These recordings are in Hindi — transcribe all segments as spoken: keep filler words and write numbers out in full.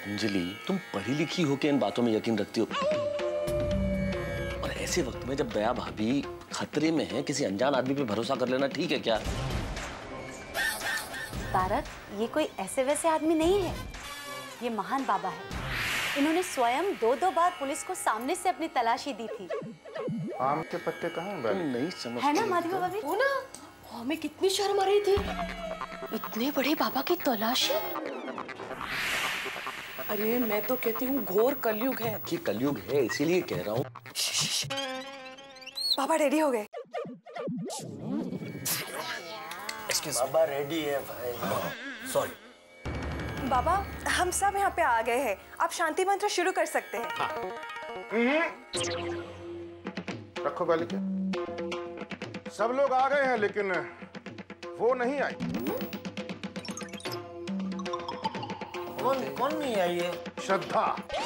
अंजलि, तुम पढ़ी लिखी हो के इन बातों में यकीन रखती हो? और ऐसे वक्त में जब दया भाभी खतरे में है, किसी अनजान आदमी पे भरोसा कर लेना ठीक है क्या? तारक, ये कोई ऐसे वैसे आदमी नहीं है, ये महान बाबा है। इन्होंने स्वयं दो दो बार पुलिस को सामने से अपनी तलाशी दी थी। आम के पत्ते कहाँ हैं? नहीं समझ है ना माधवी भाभी? वो ना, हमें कितनी शर्म आ रही थी, इतने बड़े बाबा की तलाशी। अरे मैं तो कहती हूँ घोर कलयुग है। ये कलयुग है, इसीलिए कह रहा हूँ। बाबा रेडी हो गए? बाबा रेडी है भाई। सॉरी बाबा, हम सब यहाँ पे आ गए हैं, आप शांति मंत्र शुरू कर सकते हैं। हाँ। रखो बालिका, सब लोग आ गए हैं लेकिन वो नहीं आई। कौन कौन नहीं आई है? श्रद्धा।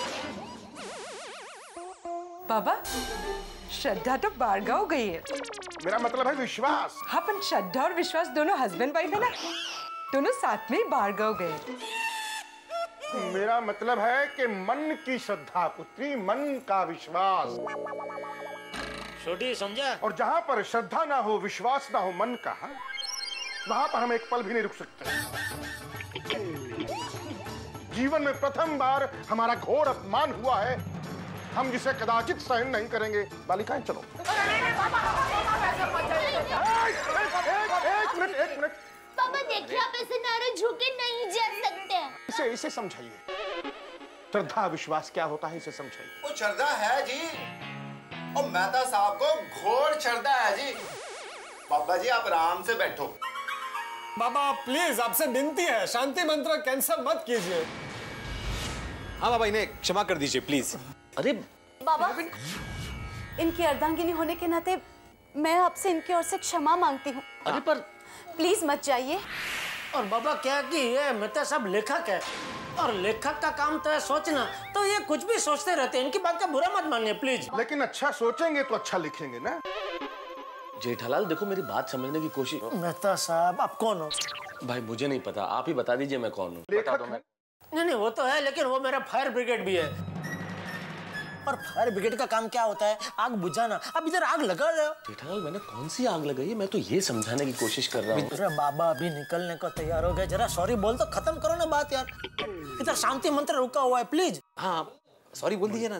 बाबा, श्रद्धा तो बाहर गाँव गई है। मेरा मतलब है विश्वास। हाँ, पर श्रद्धा और विश्वास दोनों हस्बैंड वाइफ है ना, दोनों साथ में ही बाहर गाँव गए। मेरा मतलब है कि मन की श्रद्धा पुत्री, मन का विश्वास। छोटी समझा? और जहाँ पर श्रद्धा ना हो, विश्वास ना हो मन का, वहाँ पर हम एक पल भी नहीं रुक सकते। जीवन में प्रथम बार हमारा घोर अपमान हुआ है, हम जिसे कदाचित सहन नहीं करेंगे। बालिकाएं चलो। एक मिनट, एक मिनट। पापा देखिए, आप ऐसे नारे झुके नहीं जा सकते। इसे इसे समझाइए। श्रद्धा विश्वास क्या होता है, इसे समझाइए। वो श्रद्धा है जी, और मेहता साहब को घोर श्रद्धा है जी। बाबा जी आप आराम से बैठो। बाबा प्लीज, आपसे विनती है, शांति मंत्र कैंसिल मत कीजिए। हाँ बाबा, इन्हें क्षमा कर दीजिए प्लीज। अरे बाबा, इनकी अर्धांगिनी होने के नाते मैं आपसे इनकी ओर से क्षमा मांगती हूँ। अरे पर प्लीज मत जाइए। और बाबा क्या कि ये मेहता साहब लेखक है, और लेखक का काम तो है सोचना, तो ये कुछ भी सोचते रहते हैं। इनकी बात का बुरा मत मानिए प्लीज। लेकिन अच्छा सोचेंगे तो अच्छा लिखेंगे ना। जेठालाल देखो, मेरी बात समझने की कोशिश। मेहता साहब आप कौन हो? भाई मुझे नहीं पता, आप ही बता दीजिए मैं कौन हूँ। बता दो मैं। नहीं नहीं वो तो है, लेकिन वो मेरा फायर ब्रिगेड भी है। और फायर ब्रिगेड का काम क्या होता है? आग बुझाना। अब इधर आग लगा रहे हो। जेठालाल मैंने कौन सी आग लगाई है, मैं तो ये समझाने की कोशिश कर रहा हूँ। अरे बाबा अभी निकलने को तैयार हो गए, जरा सॉरी बोल तो खत्म करो ना बात यार। इधर शांति मंत्र रुका हुआ है, प्लीज। हाँ सॉरी बोल दीजिए ना।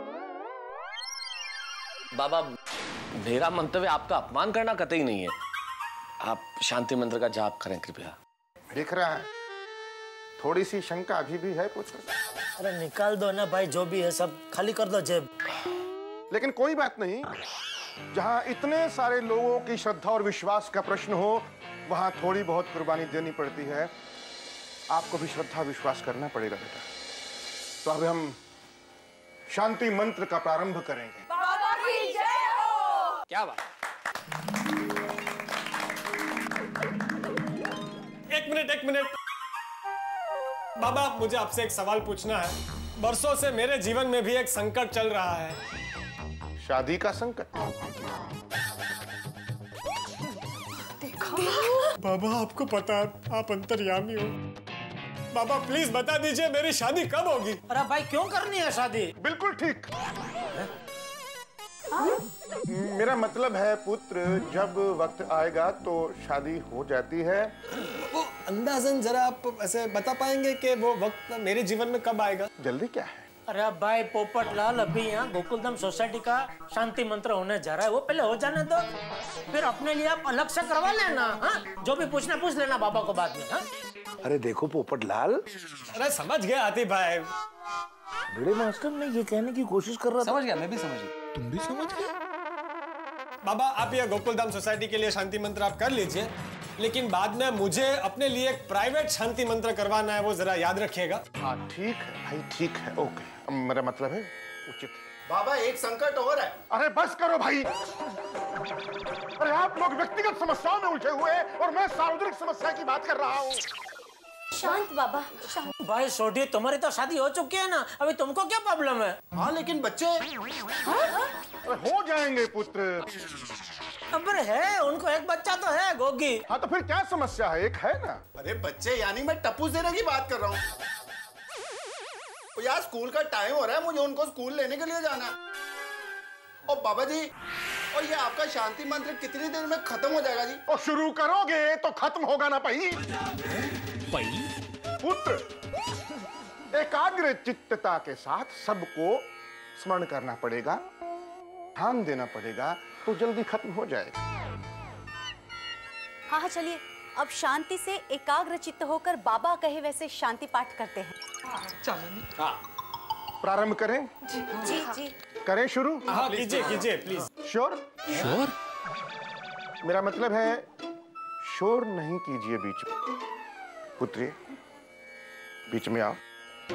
बाबा मेरा मंतव्य आपका अपमान करना कतई नहीं है, आप शांति मंत्र का जाप करें कृपया। दिख रहा है थोड़ी सी शंका अभी भी है पुत्र। अरे निकाल दो ना भाई, जो भी है सब खाली कर दो जेब। लेकिन कोई बात नहीं, जहाँ इतने सारे लोगों की श्रद्धा और विश्वास का प्रश्न हो, वहाँ थोड़ी बहुत कुर्बानी देनी पड़ती है। आपको भी श्रद्धा विश्वास करना पड़ेगा बेटा। तो अब हम शांति मंत्र का प्रारंभ करेंगे। बाबा की जय हो। क्या बात। एक मिनट एक मिनट बाबा, मुझे आपसे एक सवाल पूछना है। बरसों से मेरे जीवन में भी एक संकट चल रहा है। शादी का संकट? बाबा आपको पता है, आप अंतर्यामी हो। बाबा प्लीज बता दीजिए मेरी शादी कब होगी? अरे भाई क्यों करनी है शादी? बिल्कुल ठीक। मेरा मतलब है पुत्र, जब वक्त आएगा तो शादी हो जाती है। वो अंदाजन जरा आप ऐसे बता पाएंगे कि वो वक्त मेरे जीवन में कब आएगा? जल्दी क्या है? अरे भाई पोपट लाल, अभी यहाँ गोकुलधाम सोसाइटी का शांति मंत्र होने जा रहा है, वो पहले हो जाने दो, फिर अपने लिए आप अलग से करवा लेना। हाँ जो भी पूछना पूछ लेना बाबा को बाद में। हाँ अरे देखो पोपट लाल। अरे समझ गया आतिफ भाई। बड़े मास्टर ने ये कहने की कोशिश कर रहा था। समझ गया, मैं भी समझ गया। तुम भी समझ गए? बाबा आप ये गोकुलधाम सोसाइटी के लिए शांति मंत्र आप कर लीजिए, लेकिन बाद में मुझे अपने लिए एक प्राइवेट शांति मंत्र करवाना है, वो जरा याद रखिएगा। हाँ ठीक है भाई, ठीक है, ओके। मेरा मतलब है उचित। बाबा एक संकट और है। अरे बस करो भाई। अरे आप लोग व्यक्तिगत समस्याओं में उलझे हुए हैं और मैं सार्वजनिक समस्या की बात कर रहा हूँ। शांत बाबा, शांत। भाई सोडी, तुम्हारी तो शादी हो चुकी है ना, अभी तुमको क्या प्रॉब्लम है? हाँ लेकिन बच्चे हो जाएंगे पुत्र। अरे है, उनको एक बच्चा तो है, गोगी। हाँ तो फिर क्या समस्या है, एक है ना। अरे बच्चे यानी मैं टप्पू देने की बात कर रहा हूँ। यार स्कूल का टाइम हो रहा है, मुझे उनको स्कूल लेने के लिए जाना है। और बाबा जी, और ये आपका शांति मंत्र कितनी देर में खत्म हो जाएगा जी? और शुरू करोगे तो खत्म होगा ना पही। पही? पुत्र, एकाग्र चित्तता के साथ सबको स्मरण करना पड़ेगा, ध्यान देना पड़ेगा, तो जल्दी खत्म हो जाएगा। हाँ हाँ चलिए, अब शांति से एकाग्र चित्त होकर बाबा कहे वैसे शांति पाठ करते हैं। चलो हाँ, प्रारंभ करें? जी जी, जी। करें शुरू? हाँ कीजिए कीजिए प्लीज। श्योर? श्योर? मेरा मतलब है शोर नहीं कीजिए बीच में। पुत्री, बीच में आओ।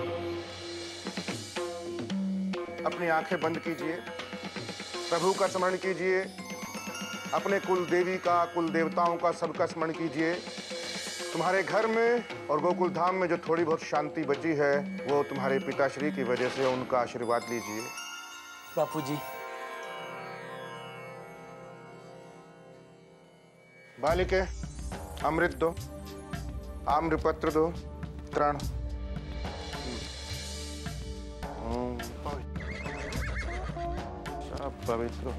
अपनी आंखें बंद कीजिए, प्रभु का स्मरण कीजिए, अपने कुल देवी का, कुल देवताओं का सबका स्मरण कीजिए। तुम्हारे घर में और गोकुल धाम में जो थोड़ी बहुत शांति बची है वो तुम्हारे पिताश्री की वजह से, उनका आशीर्वाद लीजिए। बापूजी। बालिके, अमृत दो, आम्रपत्र दो, तृण। सब पवित्र।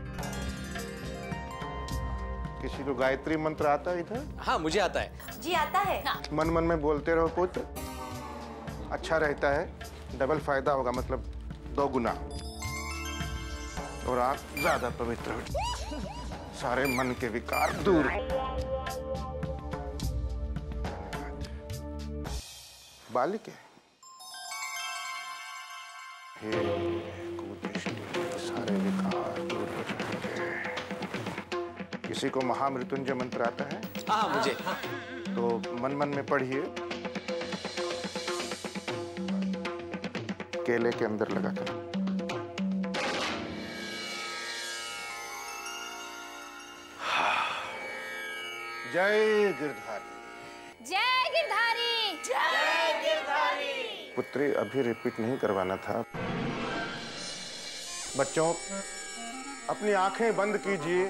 किसी को गायत्री मंत्र आता है इधर? हाँ मुझे आता है। जी आता है। हाँ। मन मन में बोलते रहो पुत्र, अच्छा रहता है, डबल फायदा होगा, मतलब दो गुना। और आप ज्यादा पवित्र हो, सारे मन के विकार दूर। बालिके, हे कुदृष्टि, सारे विकार दूर हो जाएंगे। किसी को महामृत्युंजय मंत्र आता है? हाँ मुझे। तो मन मन में पढ़िए, केले के अंदर लगाकर। जय गिरधारी। जय गिरधारी। जय गिरधारी। पुत्री, अभी रिपीट नहीं करवाना था। बच्चों, अपनी आंखें बंद कीजिए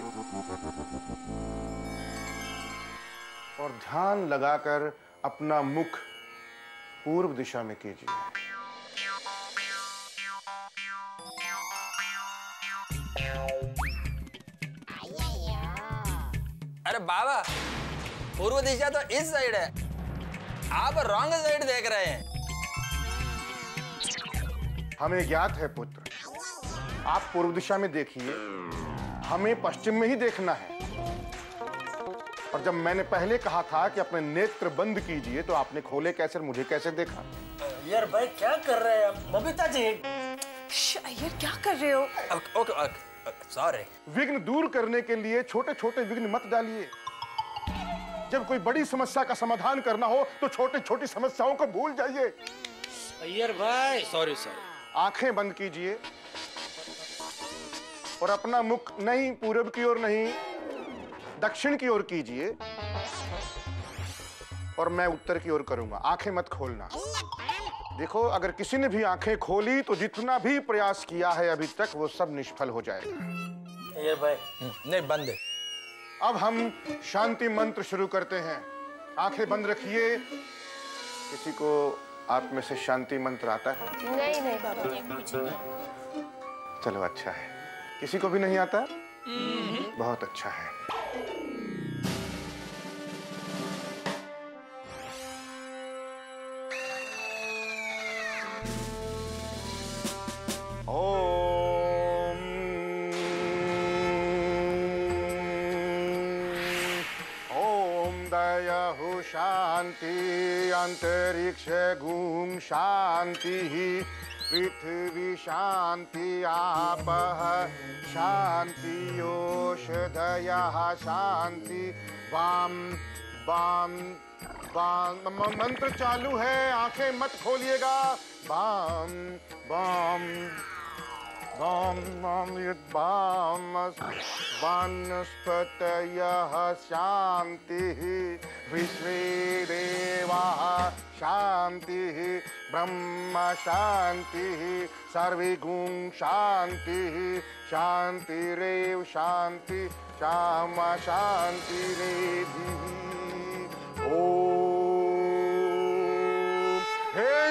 और ध्यान लगाकर अपना मुख पूर्व दिशा में कीजिए। अरे बाबा, पूर्व दिशा तो इस साइड है, आप रॉन्ग साइड देख रहे हैं। हमें ज्ञात है पुत्र, आप पूर्व दिशा में देखिए, हमें पश्चिम में ही देखना है। और जब मैंने पहले कहा था कि अपने नेत्र बंद कीजिए तो आपने खोले कैसे, मुझे कैसे देखा? यार भाई क्या कर रहे हैं आप? बबीता जी। अय्यर क्या कर रहे हो? Okay okay, sorry. विघ्न दूर करने के लिए छोटे छोटे विघ्न मत डालिए। जब कोई बड़ी समस्या का समाधान करना हो तो छोटी छोटी समस्याओं को भूल जाइए। अय्यर भाई। Sorry sorry. आंखें बंद कीजिए और अपना मुख नहीं पूरब की ओर नहीं दक्षिण की ओर कीजिए, और मैं उत्तर की ओर करूंगा। आंखें मत खोलना। देखो, अगर किसी ने भी आंखें खोली तो जितना भी प्रयास किया है अभी तक वो सब निष्फल हो जाएगा। ये भाई नहीं, बंद है। अब हम शांति मंत्र शुरू करते हैं। आंखें बंद रखिए। किसी को आप में से शांति मंत्र आता है? नहीं नहीं बाबा, चलो अच्छा है। किसी को भी नहीं आता? बहुत अच्छा है। ओम ओम दयाहु शांति अंतरिक्ष गुम शांति पृथ्वी शांति आपः शांति ओषधयः शांति वाम वाम वाम। मंत्र चालू है, आंखें मत खोलिएगा। वाम वाम वाम वाम वाम वनस्पतयः शांतिः विश्वे देवाः शांतिः ब्रह्म शांतिः सर्वगुण शांतिः शांतिरेव शांति श्यामा शांतिरेधि। ओम हे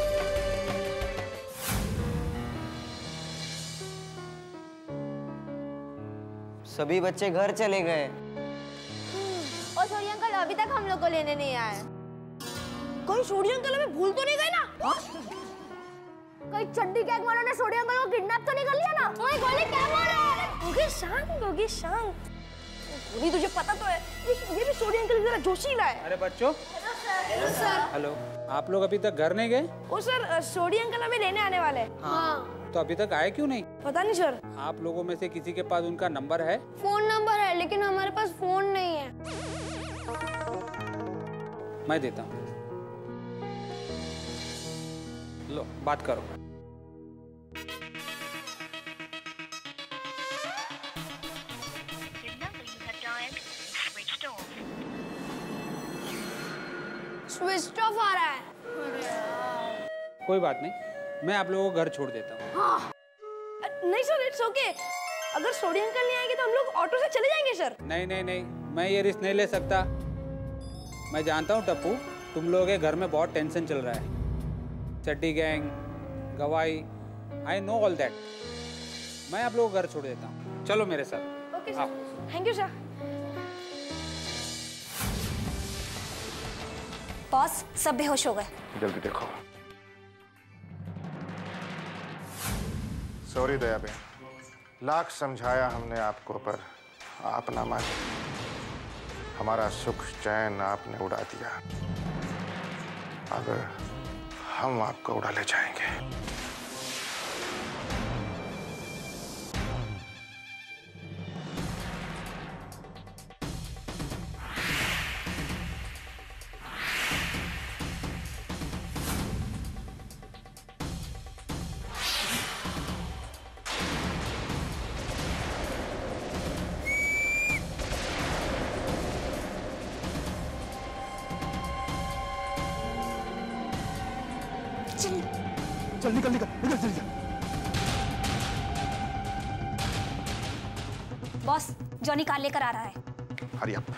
सभी बच्चे घर चले गए। और सोडी अंकल अभी तक हम लोग को लेने नहीं आए। कोई सोडी अंकल हमें भूल तो नहीं गए ना? कोई चड्डी गैंग वालों ने सोडी अंकल को किडनैप तो नहीं कर लिया ना? ओए गोली क्या मार रहा है? गोगी शांत, गोगी शांत। गोगी तुझे पता तो है ये, ये भी सोडी अंकल की तरह जोशीला है। अरे बच्चों, सर। हेलो, आप लोग अभी तक घर नहीं गए? ओ सर, सोडी अंकल हमें लेने आने वाले हैं। हाँ। तो अभी तक आए क्यों नहीं? पता नहीं सर। आप लोगों में से किसी के पास उनका नंबर है? फोन नंबर है लेकिन हमारे पास फोन नहीं है। मैं देता हूँ, लो बात करो। स्विच ऑफ आ रहा है। कोई बात नहीं, मैं आप लोगों को घर छोड़ देता हूँ। हाँ। नहीं सर, इट्स ओके। अगर सोडी अंकल नहीं आएंगे तो हम लोग ऑटो से चले जाएंगे सर। नहीं नहीं नहीं, मैं ये रिस्क नहीं ले सकता। मैं जानता हूँ टप्पू, तुम लोगों के घर में बहुत टेंशन चल रहा है। चड्डी गैंग, गवाही, आई नो ऑल दैट। मैं आप लोगों को घर छोड़ देता हूँ, चलो मेरे साथ। Okay sir, thank you sir. Boss, सब बेहोश हो गए। जल्दी देखो। सॉरी दया बेन, लाख समझाया हमने आपको, पर आप ना माने। हमारा सुख चैन आपने उड़ा दिया। अब हम आपको उड़ा ले जाएंगे। चल निकल निकल निकल जल्दी। बॉस, जॉनी कार लेकर आ रहा है। Hurry up.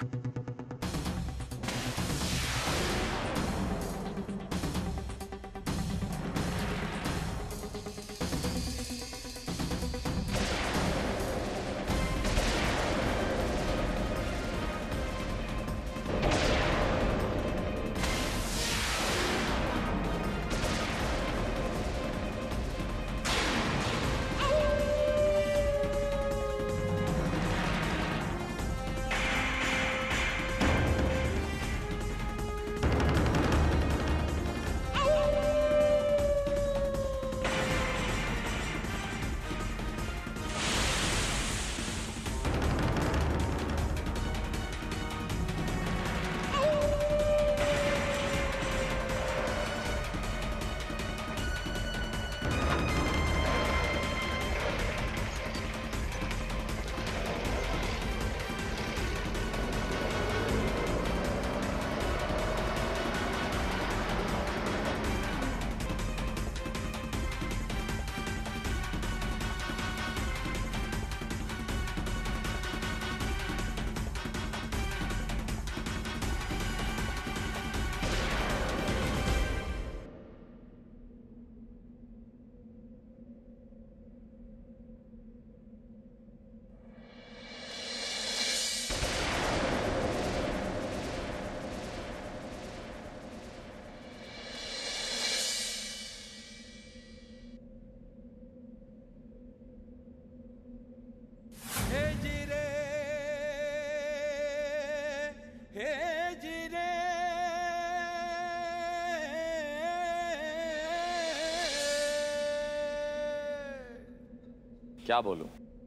क्या बोलूं?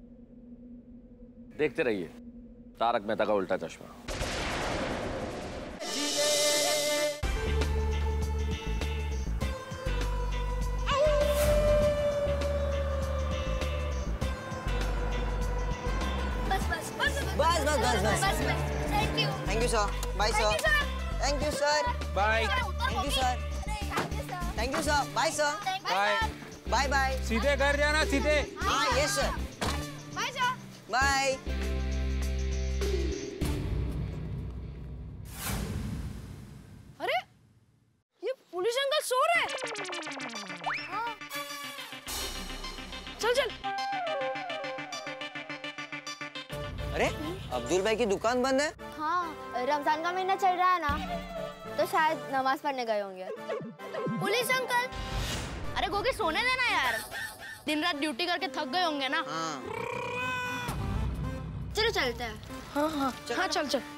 देखते रहिए तारक मेहता का उल्टा चश्मा। बस बस बस बस बस बस बस बस thank you thank you sir. Bye sir. Thank you sir. Bye. Thank you sir. Thank you sir. Bye sir. Bye bye bye. सीधे घर जाना, सीधे। हाँ yes sir. Bye sir. Bye. अरे ये पुलिस अंकल सो रहे हैं। चल चल। अरे अब्दुल भाई की दुकान बंद है? हाँ, रमजान का महीना चल रहा है ना, तो शायद नमाज पढ़ने गए होंगे। पुलिस अंकल, अरे गोगी सोने देना यार, दिन रात ड्यूटी करके थक गए होंगे ना। हाँ। चलो चलते हैं। हाँ हाँ हाँ चल चल।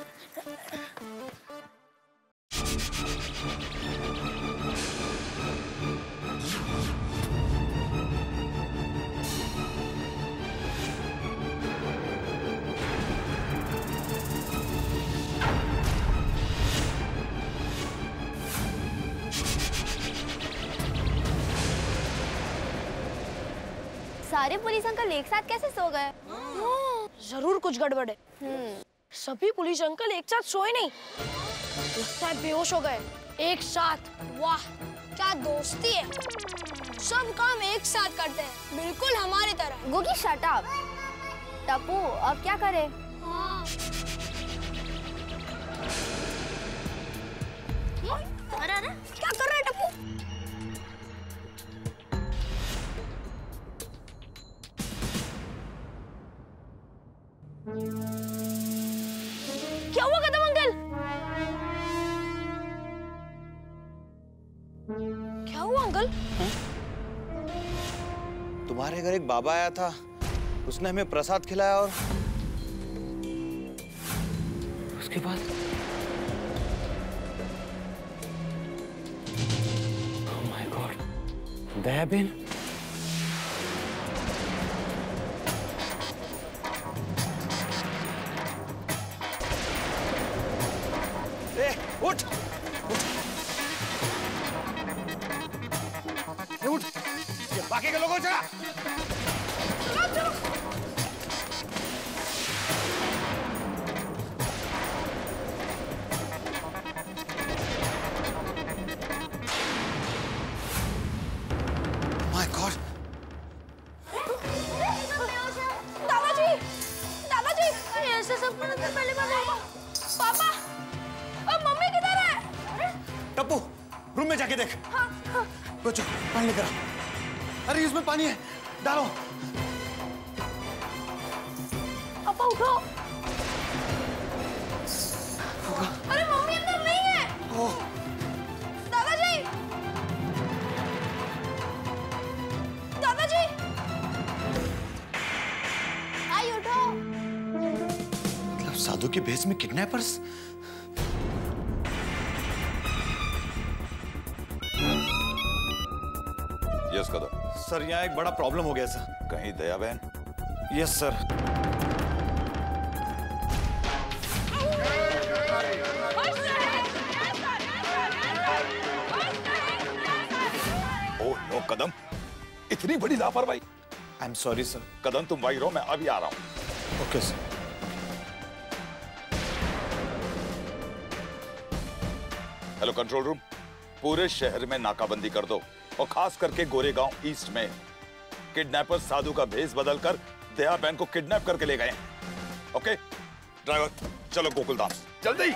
सारे पुलिस अंकल एक साथ कैसे सो गए? जरूर कुछ गड़बड़ है। सभी पुलिस अंकल एक साथ सोए नहीं, लगता है बेहोश हो गए एक साथ। वाह क्या दोस्ती है, सब काम एक साथ करते हैं, बिल्कुल हमारी तरह। Gogi shut up. टप्पू अब क्या करें? हाँ। अरे अरे क्या कर रहा है टप्पू? क्या हुआ कदम अंकल? क्या हुआ अंकल? तुम्हारे घर एक बाबा आया था, उसने हमें प्रसाद खिलाया और उसके बाद ओह माय गॉड, दया बेन। उठ, उठ, ये बाकी के लोगों चला। माय गॉड, दादाजी, दादाजी, ऐसे सब पहले बार पापा, अब मम्मी किधर है? टप्पू रूम में जाके देख। हाँ, हाँ। बच्चो पानी लेकर आ। अरे इसमें पानी है, डालो। पापा उठो। अरे मम्मी अंदर नहीं है। ओह। दादाजी, दादाजी, आई उठो। मतलब साधु के भेष में किडनैपर्स? यस कदम। सर यहाँ एक बड़ा प्रॉब्लम हो गया सर। कहीं दया बहन? Yes sir. Oh no Kadam, इतनी बड़ी लापरवाही। I am sorry sir. Kadam तुम वही रहो, मैं अभी आ रहा हूं। Okay sir. Hello control room, पूरे शहर में नाकाबंदी कर दो और खास करके गोरेगांव ईस्ट में किडनैपर साधु का भेष बदलकर दया बहन को किडनैप करके ले गए। ओके ड्राइवर, चलो गोकुलधाम जल्दी।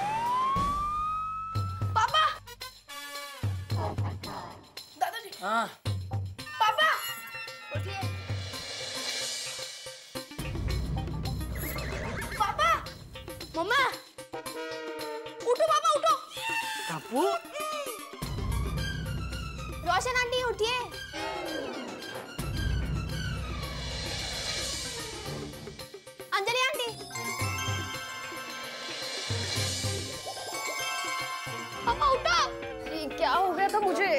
पापा, दादाजी, हाँ पापा, उठिए। पापा, मम्मा, उठो पापा उठो। टप्पू, रोशन आंटी उठिए। अंजलि आंटी। पापा उठो। ये क्या हो गया था मुझे?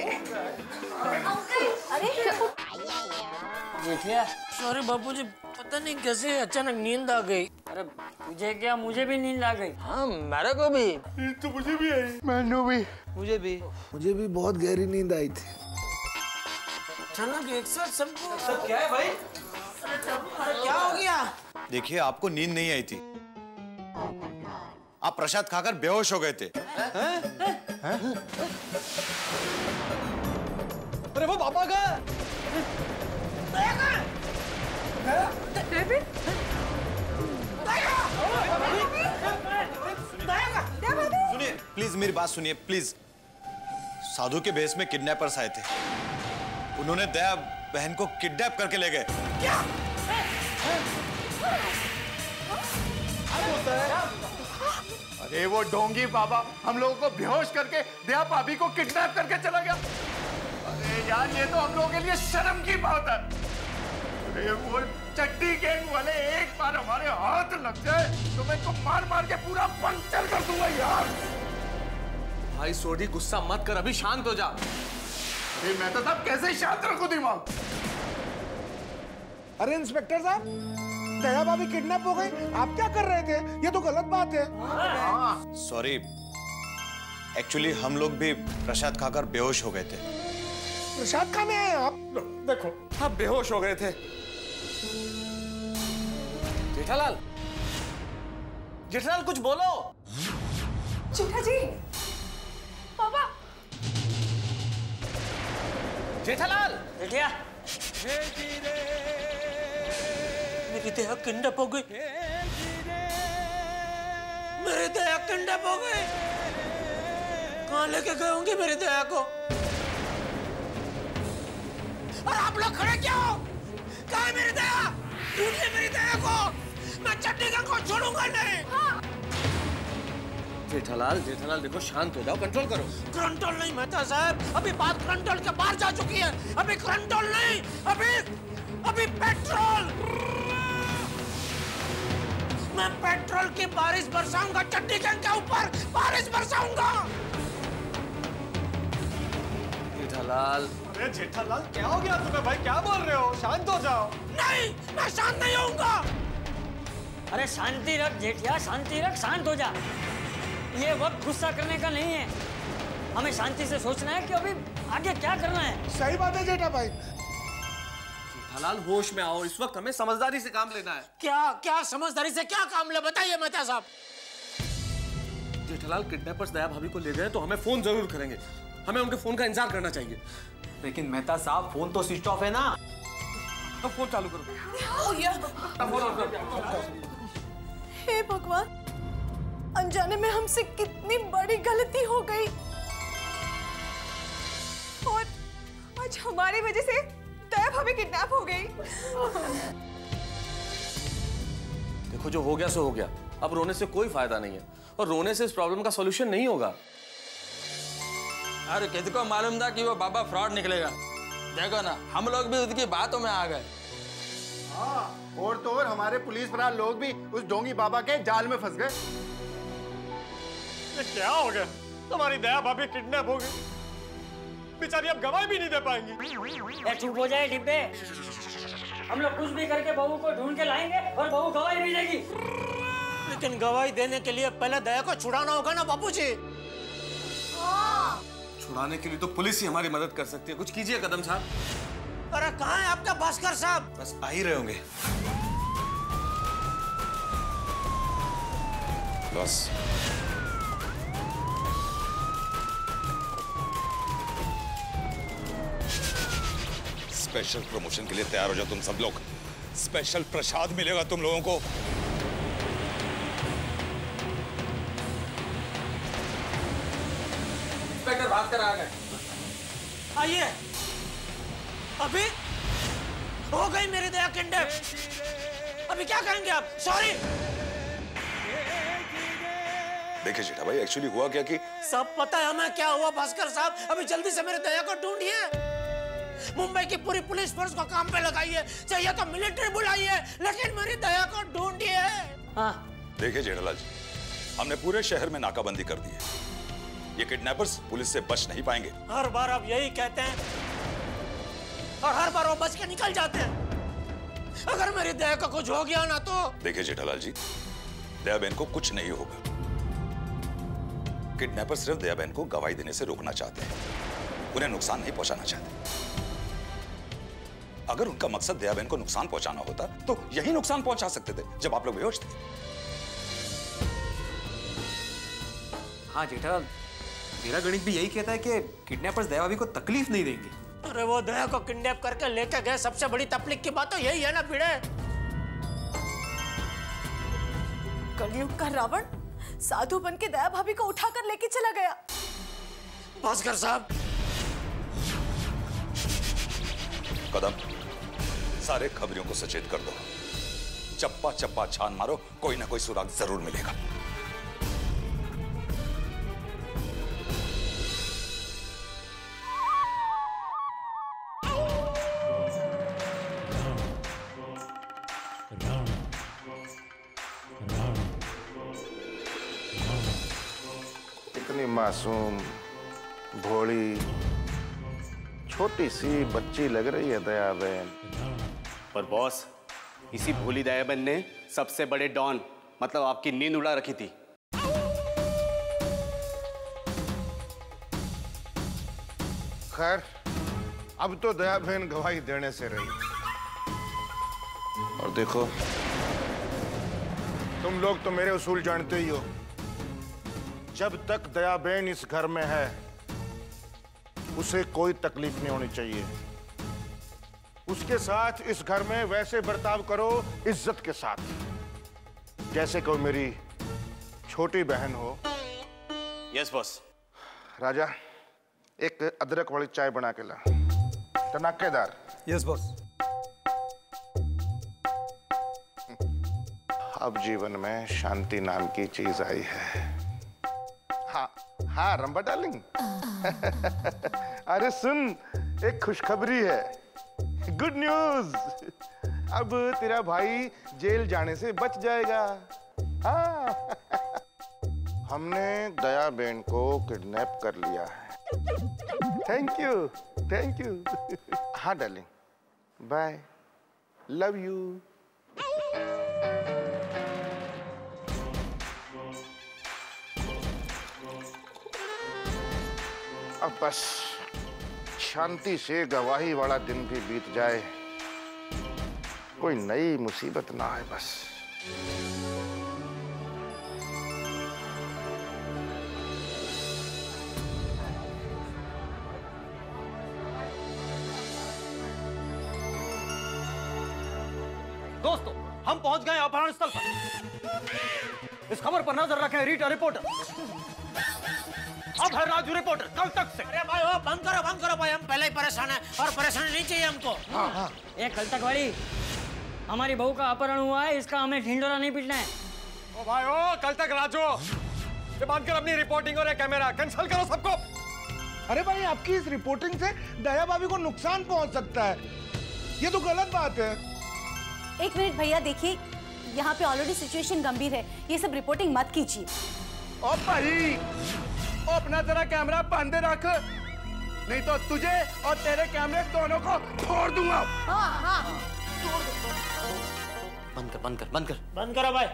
अरे देखिए, सॉरी बापूजी, पता नहीं कैसे अचानक नींद आ गई। अरे मुझे क्या, मुझे भी नींद आ गई। हाँ मेरे को भी। तो मुझे भी आई। मैंने भी। मुझे भी मुझे भी बहुत गहरी नींद आई थी। अचानक एक साथ सबको। सब क्या है भाई? अरे क्या हो गया? देखिए आपको नींद नहीं आई थी, आप प्रसाद खाकर बेहोश हो गए थे। अरे वो पापा का। सुनिए प्लीज, मेरी बात सुनिए प्लीज। साधु के भेष में किडनैपर्स आए थे, उन्होंने दया बहन को किडनैप करके ले गए। क्या? लगता है? अरे वो ढोंगी बाबा हम लोगों को बेहोश करके दया भाभी को किडनैप करके चला गया। अरे यार ये तो हम लोगों के लिए शर्म की बात है। अरे वो चड्डी गैंग वाले एक बार हमारे हाथ लग जाए तो मैं इनको मार मार के पूरा पंक्चर कर दूंगा यार। भाई सोडी गुस्सा मत कर, अभी शांत हो जा। अरे मैं तो साहब कैसे शांत रखूं दिमाग? अरे इंस्पेक्टर साहब, दया भाभी किडनैप हो गई, आप क्या कर रहे थे? ये तो गलत बात है। सॉरी, एक्चुअली हम लोग भी प्रसाद खाकर बेहोश हो गए थे। प्रसाद खाने आए आप? देखो आप बेहोश हो गए थे। जेठालाल, जेठालाल कुछ बोलो। जेठा जी, पापा। जेठालाल, जेठिया, मेरी दया किडनैप हो गई। मेरी दया किडनैप हो गई। कहाँ लेके गए होंगे मेरी दया को? और आप लोग खड़े क्या हो? कहाँ है मेरी दया? ढूंढिए मेरी दया को। मैं चड्डी गैंग को छोड़ूंगा नहीं। हाँ। जेठालाल, जेठालाल देखो शांत हो जाओ, कंट्रोल करो। कंट्रोल नहीं मेहता साहब, अभी बात कंट्रोल के बाहर जा चुकी है। अभी कंट्रोल नहीं, अभी अभी पेट्रोल। मैं पेट्रोल की बारिश बरसाऊंगा चड्डी गैंग के ऊपर, बारिश बरसाऊंगा। जेठालाल, अरे जेठालाल क्या हो गया तुम्हें भाई? क्या बोल रहे हो? शांत हो जाओ। नहीं, मैं शांत नहीं होऊंगा। अरे शांति रख जेठिया, शांति रख, शांत हो जा। ये वक्त गुस्सा करने का नहीं है। हमें शांति से सोचना है कि अभी आगे क्या करना है। सही बात है जेठा भाई। जेठालाल होश में आओ, इस वक्त हमें समझदारी से काम लेना है। क्या क्या समझदारी से क्या काम ले बताइए मेहता साहब। जेठालाल, किडनैपर्स दया भाभी को ले गए तो हमें फोन जरूर करेंगे। हमें उनके फोन का इंतजार करना चाहिए। लेकिन मेहता साहब फोन तो स्विच ऑफ है ना। अब फोन चालू करो। हे भगवान, अनजाने में हमसे कितनी बड़ी गलती हो गई और आज हमारी वजह से दया भाभी किडनैप हो गई। देखो जो हो गया सो हो गया, अब रोने से कोई फायदा नहीं है और रोने से इस प्रॉब्लम का सॉल्यूशन नहीं होगा। अरे किसको मालूम था कि वो बाबा फ्रॉड निकलेगा। देखो ना, हम लोग भी उसकी बातों में आ गए। हाँ, और तो और हमारे पुलिस वाले लोग भी उस ढोंगी बाबा के जाल में फंस गए। ये क्या हो गया? तुम्हारी दया भाभी किडनैप हो गई, बेचारी अब गवाही भी नहीं दे पाएंगी। चुप हो जाए डिब्बे, हम लोग कुछ भी करके बहू को ढूंढ के लाएंगे और बहू गवाही भी देगी। लेकिन गवाही देने के लिए पहले दया को छुड़ाना होगा ना बापूजी। छुड़ाने के लिए तो पुलिस ही हमारी मदद कर सकती है। कुछ कीजिए कदम साहब। अरे कहाँ है आपका भास्कर साहब? बस आ ही रहे होंगे। बस स्पेशल प्रमोशन के लिए तैयार हो जाओ तुम सब लोग। स्पेशल प्रसाद मिलेगा तुम लोगों को। इंस्पेक्टर भास्कर आ गए। आइए। अभी हो गई मेरी दया किडनैप। अभी क्या करेंगे आप? सॉरी। देखिए जेठा भाई, एक्चुअली हुआ क्या कि सब पता है हमें क्या हुआ भास्कर साहब। अभी जल्दी से मेरे दया को ढूंढिए। मुंबई की पूरी पुलिस फोर्स को काम पे लगाइए, चाहिए तो मिलिट्री बुलाइए, लेकिन मेरी दया को ढूंढिए। हाँ। देखिए जेठालाल जी, हमने पूरे शहर में नाकाबंदी कर दी है। ये किडनैपर्स पुलिस से बच नहीं पाएंगे। हर बार आप यही कहते हैं और हर बार वो बच के निकल जाते हैं। अगर मेरी दया को कुछ हो गया ना तो। देखिए जेठालाल जी, दया बहन को कुछ नहीं होगा। किडनैपर सिर्फ दया बहन को गवाही देने से रोकना चाहते हैं, उन्हें नुकसान नहीं पहुंचाना चाहते। अगर उनका मकसद दया बहन को नुकसान पहुंचाना होता तो यही नुकसान पहुंचा सकते थे जब आप लोग बेहोश थे। हाँ जेठालाल, मेरा गणित भी यही कहता है कि किडनैपर्स दया भाभी को तकलीफ नहीं देंगे। अरे वो दया को किडनैप करके लेके गए, सबसे बड़ी तकलीफ की बात तो यही है ना भिड़े। कलयुग का रावण साधु बन के दया भाभी को उठाकर लेके चला गया। भास्कर साहब, कदम, सारे खबरियों को सचेत कर दो। चप्पा चप्पा छान मारो, कोई ना कोई सुराग जरूर मिलेगा। इतनी मासूम, भोली, छोटी सी बच्ची लग रही है दया बहन। पर बॉस, इसी भोली दया बहन ने सबसे बड़े डॉन मतलब आपकी नींद उड़ा रखी थी। खैर, अब तो दया बहन गवाही देने से रही। और देखो, तुम लोग तो मेरे उसूल जानते ही हो। जब तक दया बहन इस घर में है, उसे कोई तकलीफ नहीं होनी चाहिए। उसके साथ इस घर में वैसे बर्ताव करो, इज्जत के साथ, जैसे कोई मेरी छोटी बहन हो। Yes boss. राजा, एक अदरक वाली चाय बना के ला, टनाकेदार। Yes boss. अब जीवन में शांति नाम की चीज आई है। हाँ हाँ रंबा डार्लिंग। अरे सुन, एक खुशखबरी है, गुड न्यूज। अब तेरा भाई जेल जाने से बच जाएगा। हाँ। हमने दया बेन को किडनैप कर लिया है। Thank you, thank you. हाँ डार्लिंग, बाय, लव यू। अब बस शांति से गवाही वाला दिन भी बीत जाए, कोई नई मुसीबत ना आए बस। दोस्तों, हम पहुंच गए अपहरण स्थल पर। इस खबर पर नजर रखें रीटा रिपोर्टर। अब है राजू रिपोर्टर, कल तक से। अरे भाई, ओ बंद करो बंद करो भाई, हम पहले ही परेशान हैं और परेशानी नहीं चाहिए हमको। हाँ हाँ। ये कल तक वाली, हमारी बहू का अपहरण हुआ है, इसका हमें ढिंडोरा नहीं पीटना है। ओ भाई ओ, कल तक राजू, ये बंद कर अपनी रिपोर्टिंग और कैमरा कैंसिल करो सबको। अरे भाई, आपकी इस रिपोर्टिंग से दया भाभी को नुकसान पहुंच सकता है, ये तो गलत बात है। एक मिनट भैया, देखिए यहाँ पे ऑलरेडी सिचुएशन गंभीर है, ये सब रिपोर्टिंग मत कीजिए। ओ भाई, अपना जरा कैमरा बंद रख, नहीं तो तुझे और तेरे कैमरे दोनों को फोड़ दूंगा। हाँ हाँ। बंद कर बंद कर बंद कर बंद करो भाई।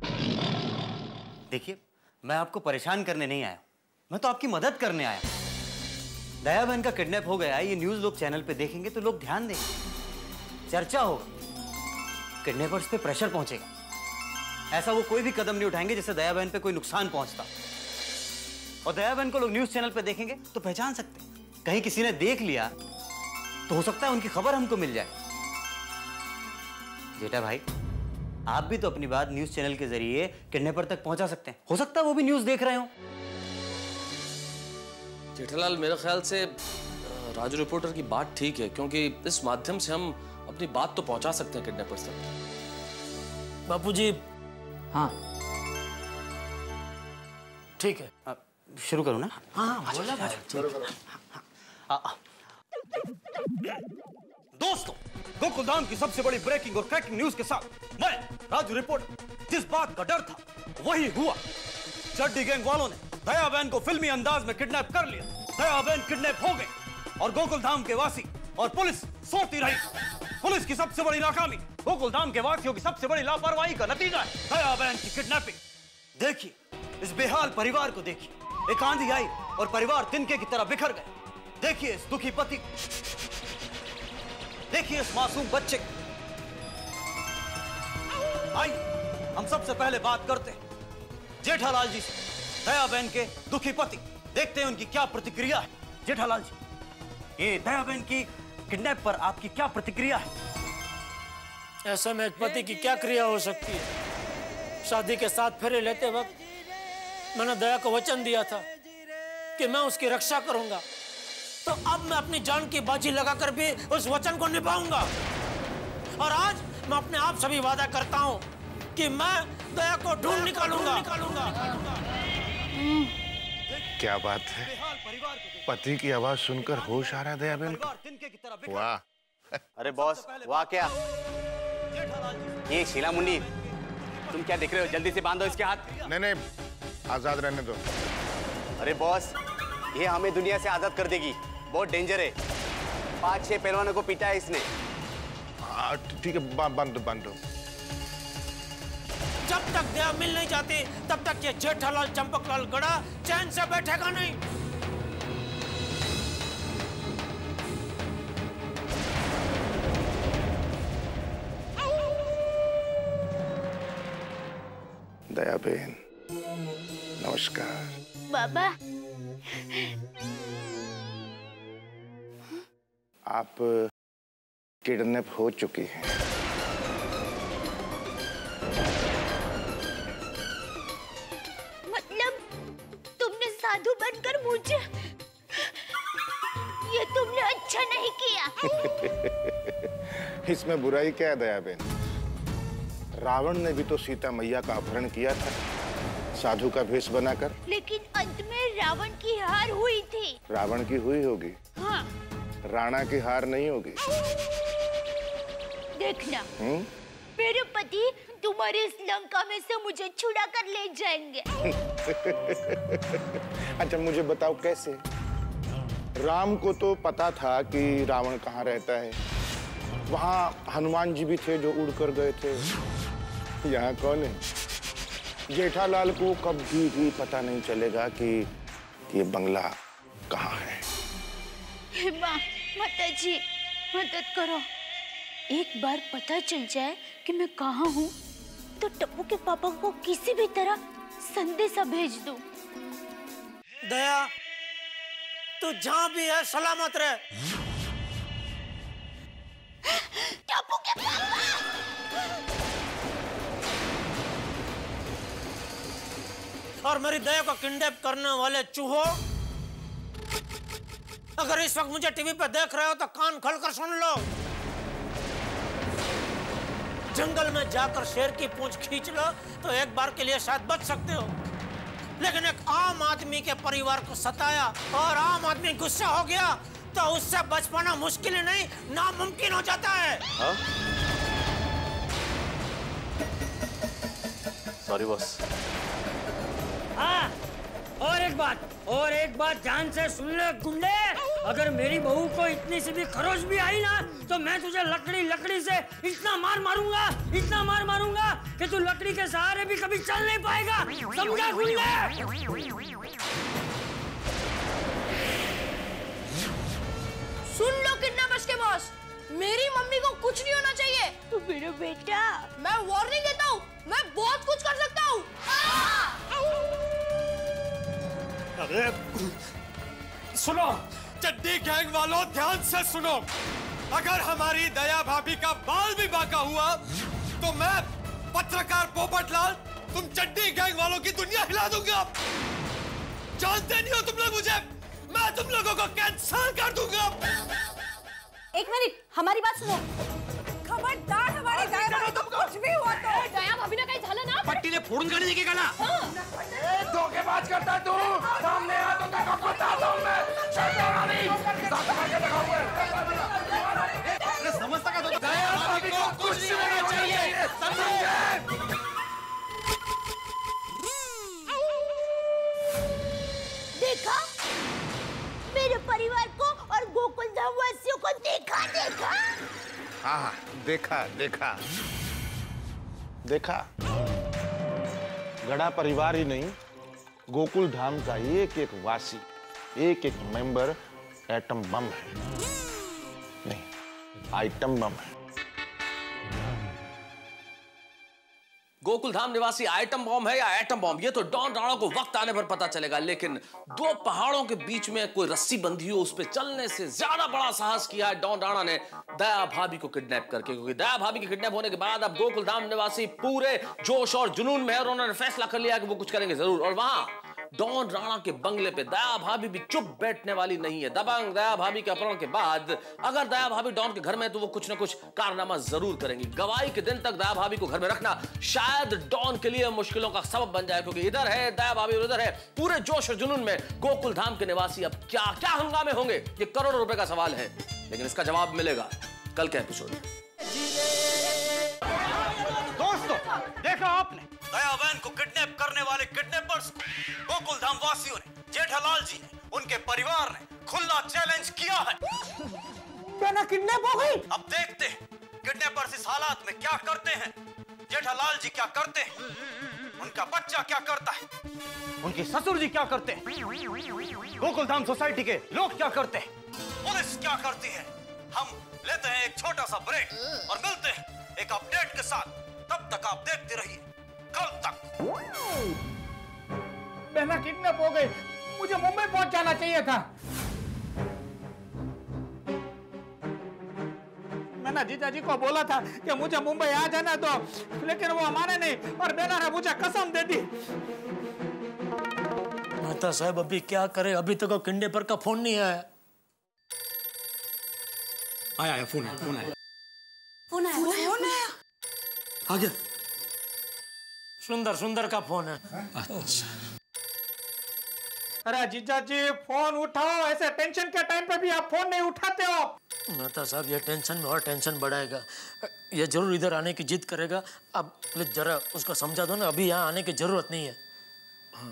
देखिए, मैं आपको परेशान करने नहीं आया, मैं तो आपकी मदद करने आया। दया बहन का किडनैप हो गया, ये न्यूज लोग चैनल पे देखेंगे तो लोग ध्यान देंगे, चर्चा होगा, किडनैपर्स पे प्रेशर पहुंचेगा। ऐसा वो कोई भी कदम नहीं उठाएंगे जिससे दया बहन पे कोई नुकसान पहुंचता। और दया बहन को लोग न्यूज चैनल पे देखेंगे तो पहचान सकते हैं। कहीं किसी ने देख लिया तो हो सकता है उनकी खबर हमको मिल जाए। जेठा भाई, आप भी तो अपनी बात न्यूज चैनल के जरिए किडनैपर तक पहुंचा सकते हैं, हो सकता है वो भी न्यूज देख रहे हो। जेठालाल, मेरे ख्याल से राजू रिपोर्टर की बात ठीक है, क्योंकि इस माध्यम से हम अपनी बात तो पहुंचा सकते हैं किडनैपर्स तक। बापूजी। हाँ ठीक है, आ, शुरू करूं ना? हाँ बोला भाई। दोस्तों, गोकुलधाम की सबसे बड़ी ब्रेकिंग और क्रैकिंग न्यूज के साथ मैं राजू रिपोर्टर। जिस बात का डर था वही हुआ। चड्डी गैंग वालों ने दया बहन को फिल्मी अंदाज में किडनैप कर लिया। दया बहन किडनैप हो गई और गोकुलधाम के वासी और पुलिस सोती रही। पुलिस की सबसे बड़ी नाकामी गोकुलधाम के वासियों की सबसे बड़ी लापरवाही का नतीजा है दया बहन की किडनैपिंग। देखिए, इस बेहाल परिवार को देखिए, एक आंधी आई और परिवार तिनके की तरह बिखर गए। देखिए इस दुखी पति, देखिए इस मासूम बच्चे। आइए हम सबसे पहले बात करते हैं जेठालाल जी से, दया बहन के दुखी पति। देखते हैं उनकी क्या प्रतिक्रिया है। जेठालाल जी, ये दया बहन की किडनैप पर आपकी क्या प्रतिक्रिया है? ऐसे में एक पति की क्या क्रिया हो सकती है? शादी के साथ फेरे लेते वक्त मैंने दया को वचन दिया था कि मैं उसकी रक्षा करूंगा, तो अब मैं अपनी जान की बाजी लगाकर भी उस वचन को निभाऊंगा। और आज मैं अपने आप से भी वादा करता हूँ कि मैं दया को ढूंढ निकालूंगा निकालूंगा क्या बात है, पति की आवाज सुनकर होश आ रहा है दयाबेन को। वाह। अरे बॉस, वाह क्या? ये शीला मुन्नी, तुम क्या देख रहे हो? जल्दी से बांधो इसके हाथ। नहीं नहीं, आजाद रहने दो। अरे बॉस, ये हमें दुनिया से आजाद कर देगी। बहुत डेंजर है। पांच छह पहलवानों को पीटा है इसने। ठीक है, बा, बांध दो बांध दो। जब तक दया मिल नहीं जाती तब तक ये जेठालाल चंपकलाल गड़ा चैन से बैठेगा नहीं। दयाबेन, नमस्कार। बाबा, आप किडनैप हो चुकी हैं। मतलब तुमने साधु बनकर मुझे, ये तुमने अच्छा नहीं किया। इसमें बुराई क्या है दयाबेन? रावण ने भी तो सीता मैया का अपहरण किया था साधु का भेष बनाकर। लेकिन अंत में रावण की हार हुई थी। रावण की हुई होगी, हाँ। राणा की हार नहीं होगी। देखना, हुँ? मेरे पति तुम्हारी इस लंका में से मुझे छुड़ा कर ले जाएंगे। अच्छा मुझे बताओ कैसे? राम को तो पता था कि रावण कहाँ रहता है, वहाँ हनुमान जी भी थे जो उड़ कर गए थे। यहाँ कौन है? जेठालाल को कभी भी पता नहीं चलेगा कि ये बंगला कहाँ है। हे माँ, माता जी मदद करो। एक बार पता चल जाए कि मैं कहाँ हूँ तो टप्पू के पापा को किसी भी तरह संदेशा भेज दूँ। दया, तू जहाँ भी है सलामत रहे। टप्पू के पापा! और मेरी दया को किडनैप करने वाले चूहों, अगर इस वक्त मुझे टीवी पे देख रहे हो तो कान खोलकर सुन लो। जंगल में जाकर शेर की पूंछ खींच लो तो एक बार के लिए शायद बच सकते हो, लेकिन एक आम आदमी के परिवार को सताया और आम आदमी गुस्सा हो गया तो उससे बच पाना मुश्किल ही नहीं नामुमकिन हो जाता है। Sorry boss. हाँ, और एक बात और एक बात ध्यान से सुन ले गुंडे, अगर मेरी बहू को इतनी सी भी खरोच भी आई ना तो मैं तुझे लकड़ी लकड़ी से इतना मार मारूंगा इतना मार मारूंगा कि तू लकड़ी के सहारे भी कभी चल नहीं पाएगा। समझा गुंडे? सुन लो किडनैपर्स के बॉस, मेरी मम्मी को कुछ नहीं होना चाहिए। तू मेरा बेटा, मैं वार्निंग देता हूँ, मैं बहुत कुछ कर सकता हूँ। अरे सुनो चड्डी गैंग वालों, ध्यान से सुनो। अगर हमारी दया भाभी का बाल भी बांका हुआ तो मैं पत्रकार पोपटलाल तुम चड्डी गैंग वालों की दुनिया हिला दूंगा। जानते नहीं हो तुम लोग मुझे, मैं तुम लोगों को कैंसल कर दूंगा। एक मिनट, हमारी बात सुनो। खबरदार हमारी दया भाभी को कुछ भी हुआ तो। दया भाभी ने कहीं झालं ना? पट्टी ने फोड़ून गाड़ी देके गाला। धोखेबाज करता है तू। सामने आ तो तेरे को बताता हूँ मैं। शैतान नहीं, साथ करके दिखाऊंगा। अरे समझता क्या? दया भाभी को कुछ नहीं होना चाहिए, समझे? देखा मेरे परिवार को और गोकुल धाम वासियों को देखा देखा हाँ हाँ देखा देखा देखा। गड़ा परिवार ही नहीं, गोकुल धाम का एक एक वासी, एक एक मेंबर एटम बम है। नहीं, आइटम बम है। गोकुल धाम निवासी आइटम बॉम्ब है या एटम बॉम्ब, ये तो डॉन राणा को वक्त आने पर पता चलेगा। लेकिन दो पहाड़ों के बीच में कोई रस्सी बंधी हो, उस पे चलने से ज्यादा बड़ा साहस किया है डॉन राणा ने दया भाभी को किडनैप करके। क्योंकि दया भाभी के किडनैप होने के बाद अब गोकुल धाम निवासी पूरे जोश और जुनून में है और उन्होंने फैसला कर लिया कि वो कुछ करेंगे जरूर। और वहां डॉन राणा के बंगले पे दया भाभी भी चुप बैठने वाली नहीं है। दबंग दया भाभी के अपहरण के बाद अगर दया भाभी डॉन के घर में है तो वो कुछ ना कुछ कारनामा जरूर करेंगी। गवाही के दिन तक दया भाभी को घर में रखना शायद डॉन के लिए मुश्किलों का सबब बन जाए, क्योंकि इधर है दया भाभी और उधर है पूरे जोश और जुनून में गोकुल धाम के निवासी। अब क्या क्या हंगामे होंगे, ये करोड़ों रुपए का सवाल है, लेकिन इसका जवाब मिलेगा कल के एपिसोड में। दोस्तों, देखा आपने दया बहन को किडनैप करने वाले किडनैपर्स गोकुल धाम वासियों ने, जेठालाल जी ने, उनके परिवार ने खुला चैलेंज किया है। बेना किडनैप हो गई। अब देखते हैं किडनैपर्स इस हालात में क्या करते हैं, जेठालाल जी क्या करते हैं, उनका बच्चा क्या करता है, उनके ससुर जी क्या करते हैं, गोकुल धाम सोसाइटी के लोग क्या करते हैं, पुलिस क्या करती है। हम लेते हैं एक छोटा सा ब्रेक और मिलते हैं एक अपडेट के साथ। तब तक आप देखते रहिए कल तक। बेना किडनैप हो गई, मुझे मुंबई पहुंच जाना चाहिए था। मैंने जीजा जी को बोला था कि मुझे मुंबई आ जाना तो, लेकिन वो माने नहीं और बेना ने मुझे कसम दे दी। माता साहब अभी क्या करे, अभी तक किडनैपर का फोन नहीं आया। आया आया फोन आया फोन आया फोन आया फोन आया आ गया। सुंदर सुंदर का फोन है। अच्छा। अरे जीजा जी फोन उठाओ, ऐसे टेंशन के टाइम पे भी आप फोन नहीं उठाते हो। माता साहब ये टेंशन में और टेंशन बढ़ाएगा, ये जरूर इधर आने की जिद करेगा। अब प्लीज जरा उसको समझा दो ना, अभी यहाँ आने की जरूरत नहीं है। हाँ।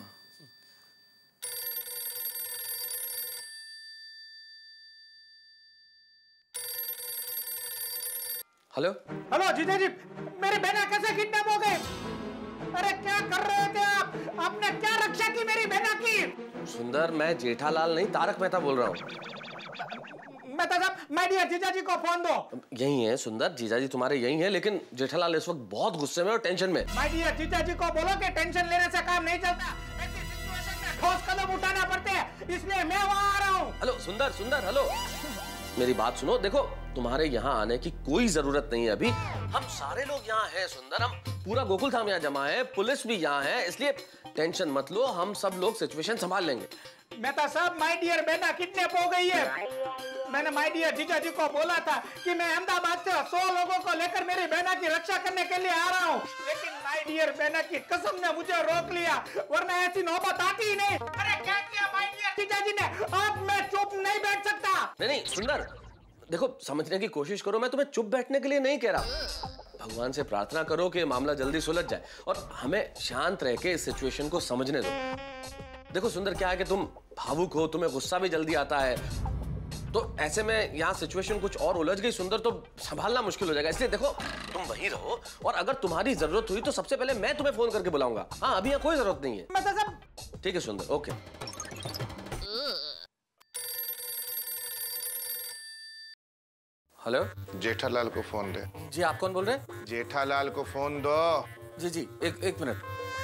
हेलो हेलो जीजा जी, मेरी बहना कैसे किडनैप हो गई? अरे क्या कर रहे थे आप? आपने क्या रक्षा की मेरी बहना की? सुंदर, मैं जेठालाल नहीं तारक मेहता बोल रहा हूँ। मेहता साहब, माय डियर जीजा जी को फोन दो। यही है सुंदर, जीजा जी तुम्हारे यही है, लेकिन जेठालाल इस वक्त बहुत गुस्से में और टेंशन में। माय डियर जीजा जी को बोलो कि टेंशन लेने से काम नहीं चलता, ऐसी सिचुएशन में ठोस कदम उठाना पड़ते हैं, इसलिए मैं वहाँ आ रहा हूँ। हेलो सुंदर, सुंदर हेलो, मेरी बात सुनो। देखो तुम्हारे यहाँ आने की कोई जरूरत नहीं है अभी, हम सारे लोग यहाँ हैं सुंदर, हम पूरा गोकुल धाम यहाँ जमा है, पुलिस भी यहाँ है, इसलिए टेंशन मत लो, हम सब लोग सिचुएशन संभाल लेंगे। मेहता साहब, माय डियर बेटा किडनैप हो गई है। मैंने माय डियर जीजा जी को बोला था कि मैं अहमदाबाद से सौ लोगों को लेकर मेरी बहना की रक्षा करने के लिए आ रहा हूँ, लेकिन माय डियर बहना की कसम ने मुझे रोक लिया, वरना ऐसी नौबत आती ही नहीं। अरे क्या किया माय डियर जीजा जी ने? अब मैं चुप नहीं बैठ सकता। नहीं नहीं सुंदर, देखो समझने की कोशिश करो, मैं तुम्हें चुप बैठने के लिए नहीं कह रहा। भगवान से प्रार्थना करो कि मामला जल्दी सुलझ जाए और हमें शांत रह के इस सिचुएशन को समझने दो। देखो सुंदर, क्या है कि तुम भावुक हो, तुम्हें गुस्सा भी जल्दी आता है, तो ऐसे में यहाँ सिचुएशन कुछ और उलझ गई सुंदर तो संभालना मुश्किल हो जाएगा। इसलिए देखो तुम वहीं रहो और अगर तुम्हारी जरूरत हुई तो सबसे पहले मैं तुम्हें फोन करके बुलाऊंगा। हाँ अभी यहाँ कोई जरूरत नहीं है। ठीक है सुंदर, ओके। हेलो, जेठालाल को फोन दे। जी आप कौन बोल रहे हैं? जेठालाल को फोन दो। जी जी एक एक मिनट।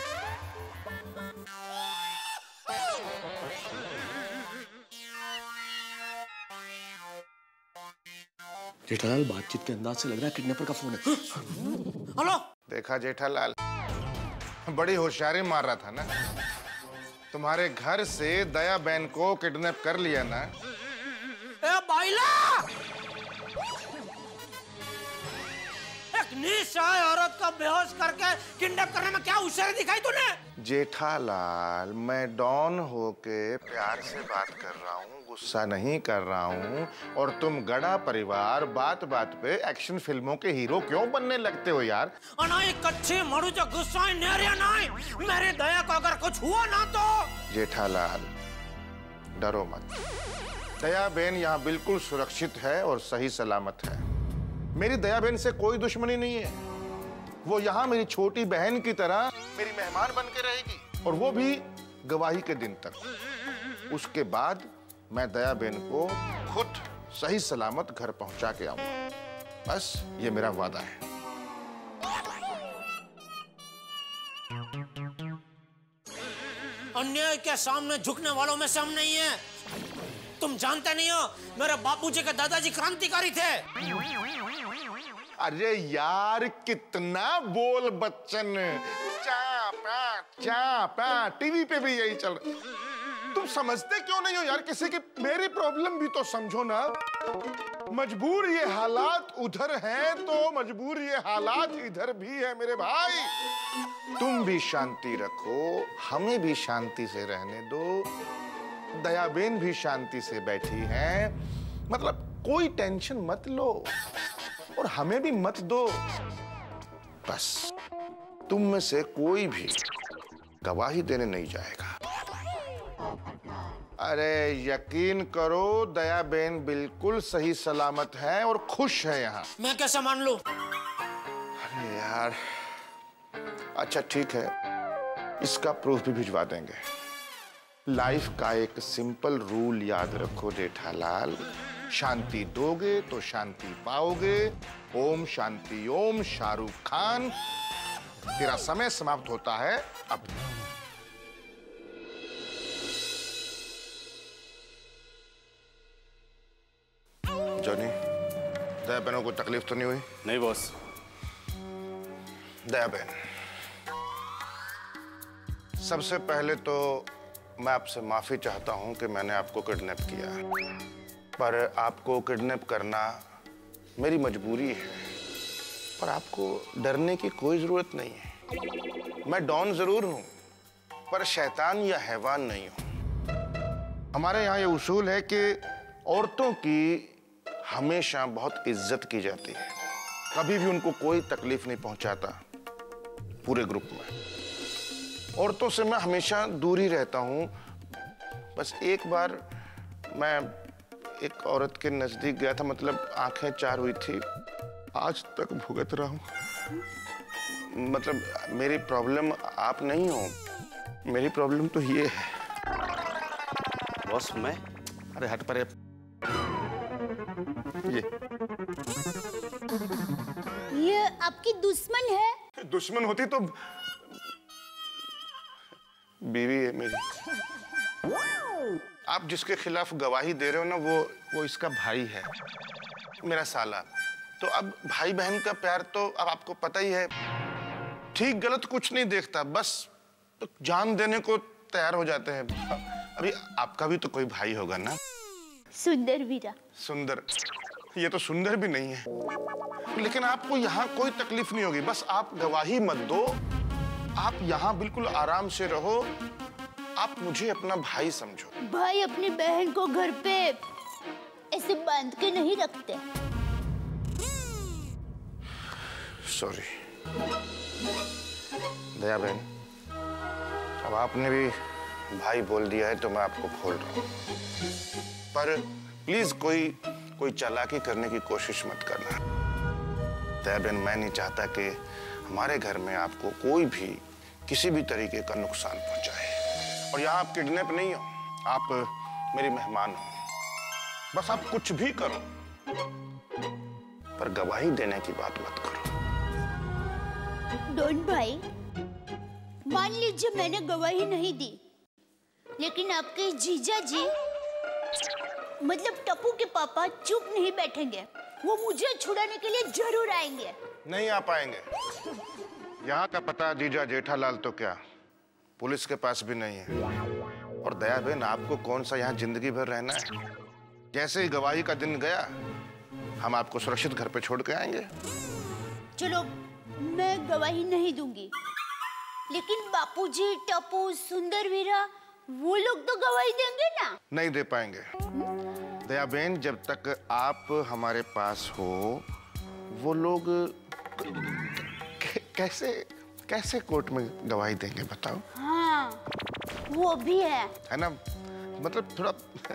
जेठालाल बातचीत के अंदाज से लग रहा है किडनैपर का फोन है। हेलो, देखा जेठालाल, बड़ी होशियारी मार रहा था ना, तुम्हारे घर से दया बहन को किडनैप कर लिया ना। ए बाइला, एक निसहाय औरत को बेहोश करके किडनैप करने में क्या होशियारी दिखाई तूने? जेठालाल, मैं डॉन होके प्यार से बात कर रहा हूँ, गुस्सा नहीं कर रहा हूँ, और तुम गड़ा परिवार बात बात पे एक्शन फिल्मों के हीरो क्यों बनने लगते हो यार? अनाई कच्ची मरु जो गुस्सा है नेरिया नाई, मेरे दया को अगर कुछ हुआ ना तो। जेठालाल डरो मत, दया बहन यहाँ बिल्कुल सुरक्षित है और सही सलामत है। मेरी दया बहन से कोई दुश्मनी नहीं है, वो यहाँ मेरी छोटी बहन की तरह मेरी मेहमान बन के रहेगी, और वो भी गवाही के दिन तक। उसके बाद मैं दया बहन को खुद सही सलामत घर पहुंचा के आऊंगा, बस ये मेरा वादा है। अन्याय के सामने झुकने वालों में से हम नहीं है। तुम जानते नहीं हो, मेरे बापूजी के दादाजी क्रांतिकारी थे। अरे यार कितना बोल बच्चन, चाप पा चा पा टीवी पे भी यही चल रहा। तुम समझते क्यों नहीं हो यार किसी की मेरी प्रॉब्लम भी तो समझो ना। मजबूर ये हालात उधर हैं तो मजबूर ये हालात इधर भी है मेरे भाई। तुम भी शांति रखो, हमें भी शांति से रहने दो। दयाबेन भी शांति से बैठी हैं, मतलब कोई टेंशन मत लो और हमें भी मत दो। बस तुम में से कोई भी गवाही देने नहीं जाएगा। अरे यकीन करो दयाबेन बिल्कुल सही सलामत है और खुश है यहाँ। मैं कैसे मान लूं? अरे यार अच्छा ठीक है, इसका प्रूफ भी भिजवा देंगे। लाइफ का एक सिंपल रूल याद रखो जेठालाल, शांति दोगे तो शांति पाओगे। ओम शांति ओम। शाहरुख खान, तेरा समय समाप्त होता है अब। जॉनी, दया बहनों को तकलीफ तो नहीं हुई? नहीं बॉस। दया बहन, सबसे पहले तो मैं आपसे माफी चाहता हूं कि मैंने आपको किडनैप किया, पर आपको किडनैप करना मेरी मजबूरी है। पर आपको डरने की कोई जरूरत नहीं है। मैं डॉन जरूर हूं पर शैतान या हैवान नहीं हूं। हमारे यहाँ ये उसूल है कि औरतों की हमेशा बहुत इज्जत की जाती है, कभी भी उनको कोई तकलीफ नहीं पहुंचाता। पूरे ग्रुप में औरतों से मैं हमेशा दूर ही रहता हूं। बस एक बार मैं एक औरत के नजदीक गया था, मतलब आंखें चार हुई थी, आज तक भुगत रहा हूं। मतलब मेरी प्रॉब्लम आप नहीं हो, मेरी प्रॉब्लम तो ये है। बॉस मैं? अरे हट परे। ये ये आपकी दुश्मन है? दुश्मन होती तो बीवी है मेरी। आप जिसके खिलाफ गवाही दे रहे हो ना, वो वो इसका भाई है, मेरा साला। तो अब भाई बहन का प्यार तो अब आपको पता ही है, ठीक गलत कुछ नहीं देखता, बस तो जान देने को तैयार हो जाते हैं। अभी आपका भी तो कोई भाई होगा ना? सुंदर वीरा। सुंदर? ये तो सुंदर भी नहीं है। लेकिन आपको यहाँ कोई तकलीफ नहीं होगी, बस आप गवाही मत दो। आप यहाँ बिल्कुल आराम से रहो। आप मुझे अपना भाई समझो। भाई अपनी बहन को घर पे ऐसे बांध के नहीं रखते। सॉरी दया बहन, अब आपने भी भाई बोल दिया है तो मैं आपको खोल रहा हूँ, पर प्लीज कोई कोई चालाकी करने की कोशिश मत करना। दया बहन, मैं नहीं चाहता कि हमारे घर में आपको कोई भी किसी भी तरीके का नुकसान पहुंचाए। और यहाँ आप किडनैप नहीं हो, आप मेरी मेहमान हो। बस आप कुछ भी करो पर गवाही देने की बात मत करो। डॉन भाई, मान लीजिए मैंने गवाही नहीं दी, लेकिन आपके जीजा जी मतलब टप्पू के पापा चुप नहीं बैठेंगे। वो मुझे छुड़ाने के लिए जरूर आएंगे। नहीं आ पाएंगे। यहाँ का पता जीजा जेठालाल तो क्या, पुलिस के पास भी नहीं है। और दया बहन, आपको कौन सा यहाँ जिंदगी भर रहना है? जैसे ही गवाही का दिन गया, हम आपको सुरक्षित घर पे छोड़ के आएंगे। चलो, मैं गवाही नहीं दूंगी, लेकिन बापूजी, टप्पू, सुंदर वीरा, वो लोग तो गवाही देंगे ना? नहीं दे पाएंगे। दया बहन, जब तक आप हमारे पास हो, वो लोग कैसे कैसे कोर्ट में गवाही देंगे बताओ? हाँ, वो भी है है ना, मतलब थोड़ा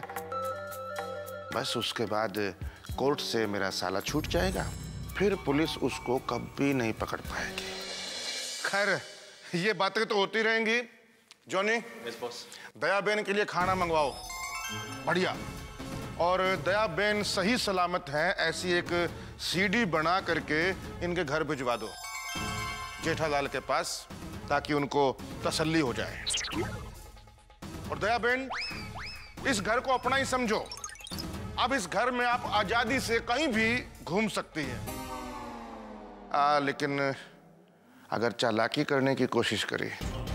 बस उसके बाद कोर्ट से मेरा साला छूट जाएगा, फिर पुलिस उसको कभी नहीं पकड़ पाएगी। खैर, ये बातें तो होती रहेंगी। Johnny, yes boss. दया बहन के लिए खाना मंगवाओ, बढ़िया। और दया बहन सही सलामत है, ऐसी एक सीडी बना करके इनके घर भिजवा दो जेठालाल के पास, ताकि उनको तसल्ली हो जाए। और दया बहन, इस घर को अपना ही समझो। अब इस घर में आप आजादी से कहीं भी घूम सकती हैं। आ, लेकिन अगर चालाकी करने की कोशिश करी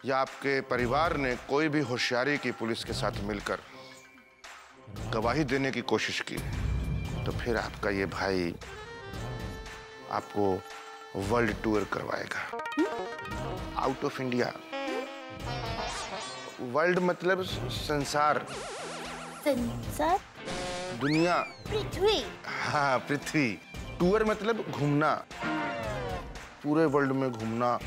या आपके परिवार ने कोई भी होशियारी की पुलिस के साथ मिलकर गवाही देने की कोशिश की तो फिर आपका ये भाई आपको वर्ल्ड टूर करवाएगा, आउट ऑफ इंडिया। वर्ल्ड मतलब संसार, संसार, दुनिया, पृथ्वी। हाँ पृथ्वी। टूर मतलब घूमना, पूरे वर्ल्ड में घूमना।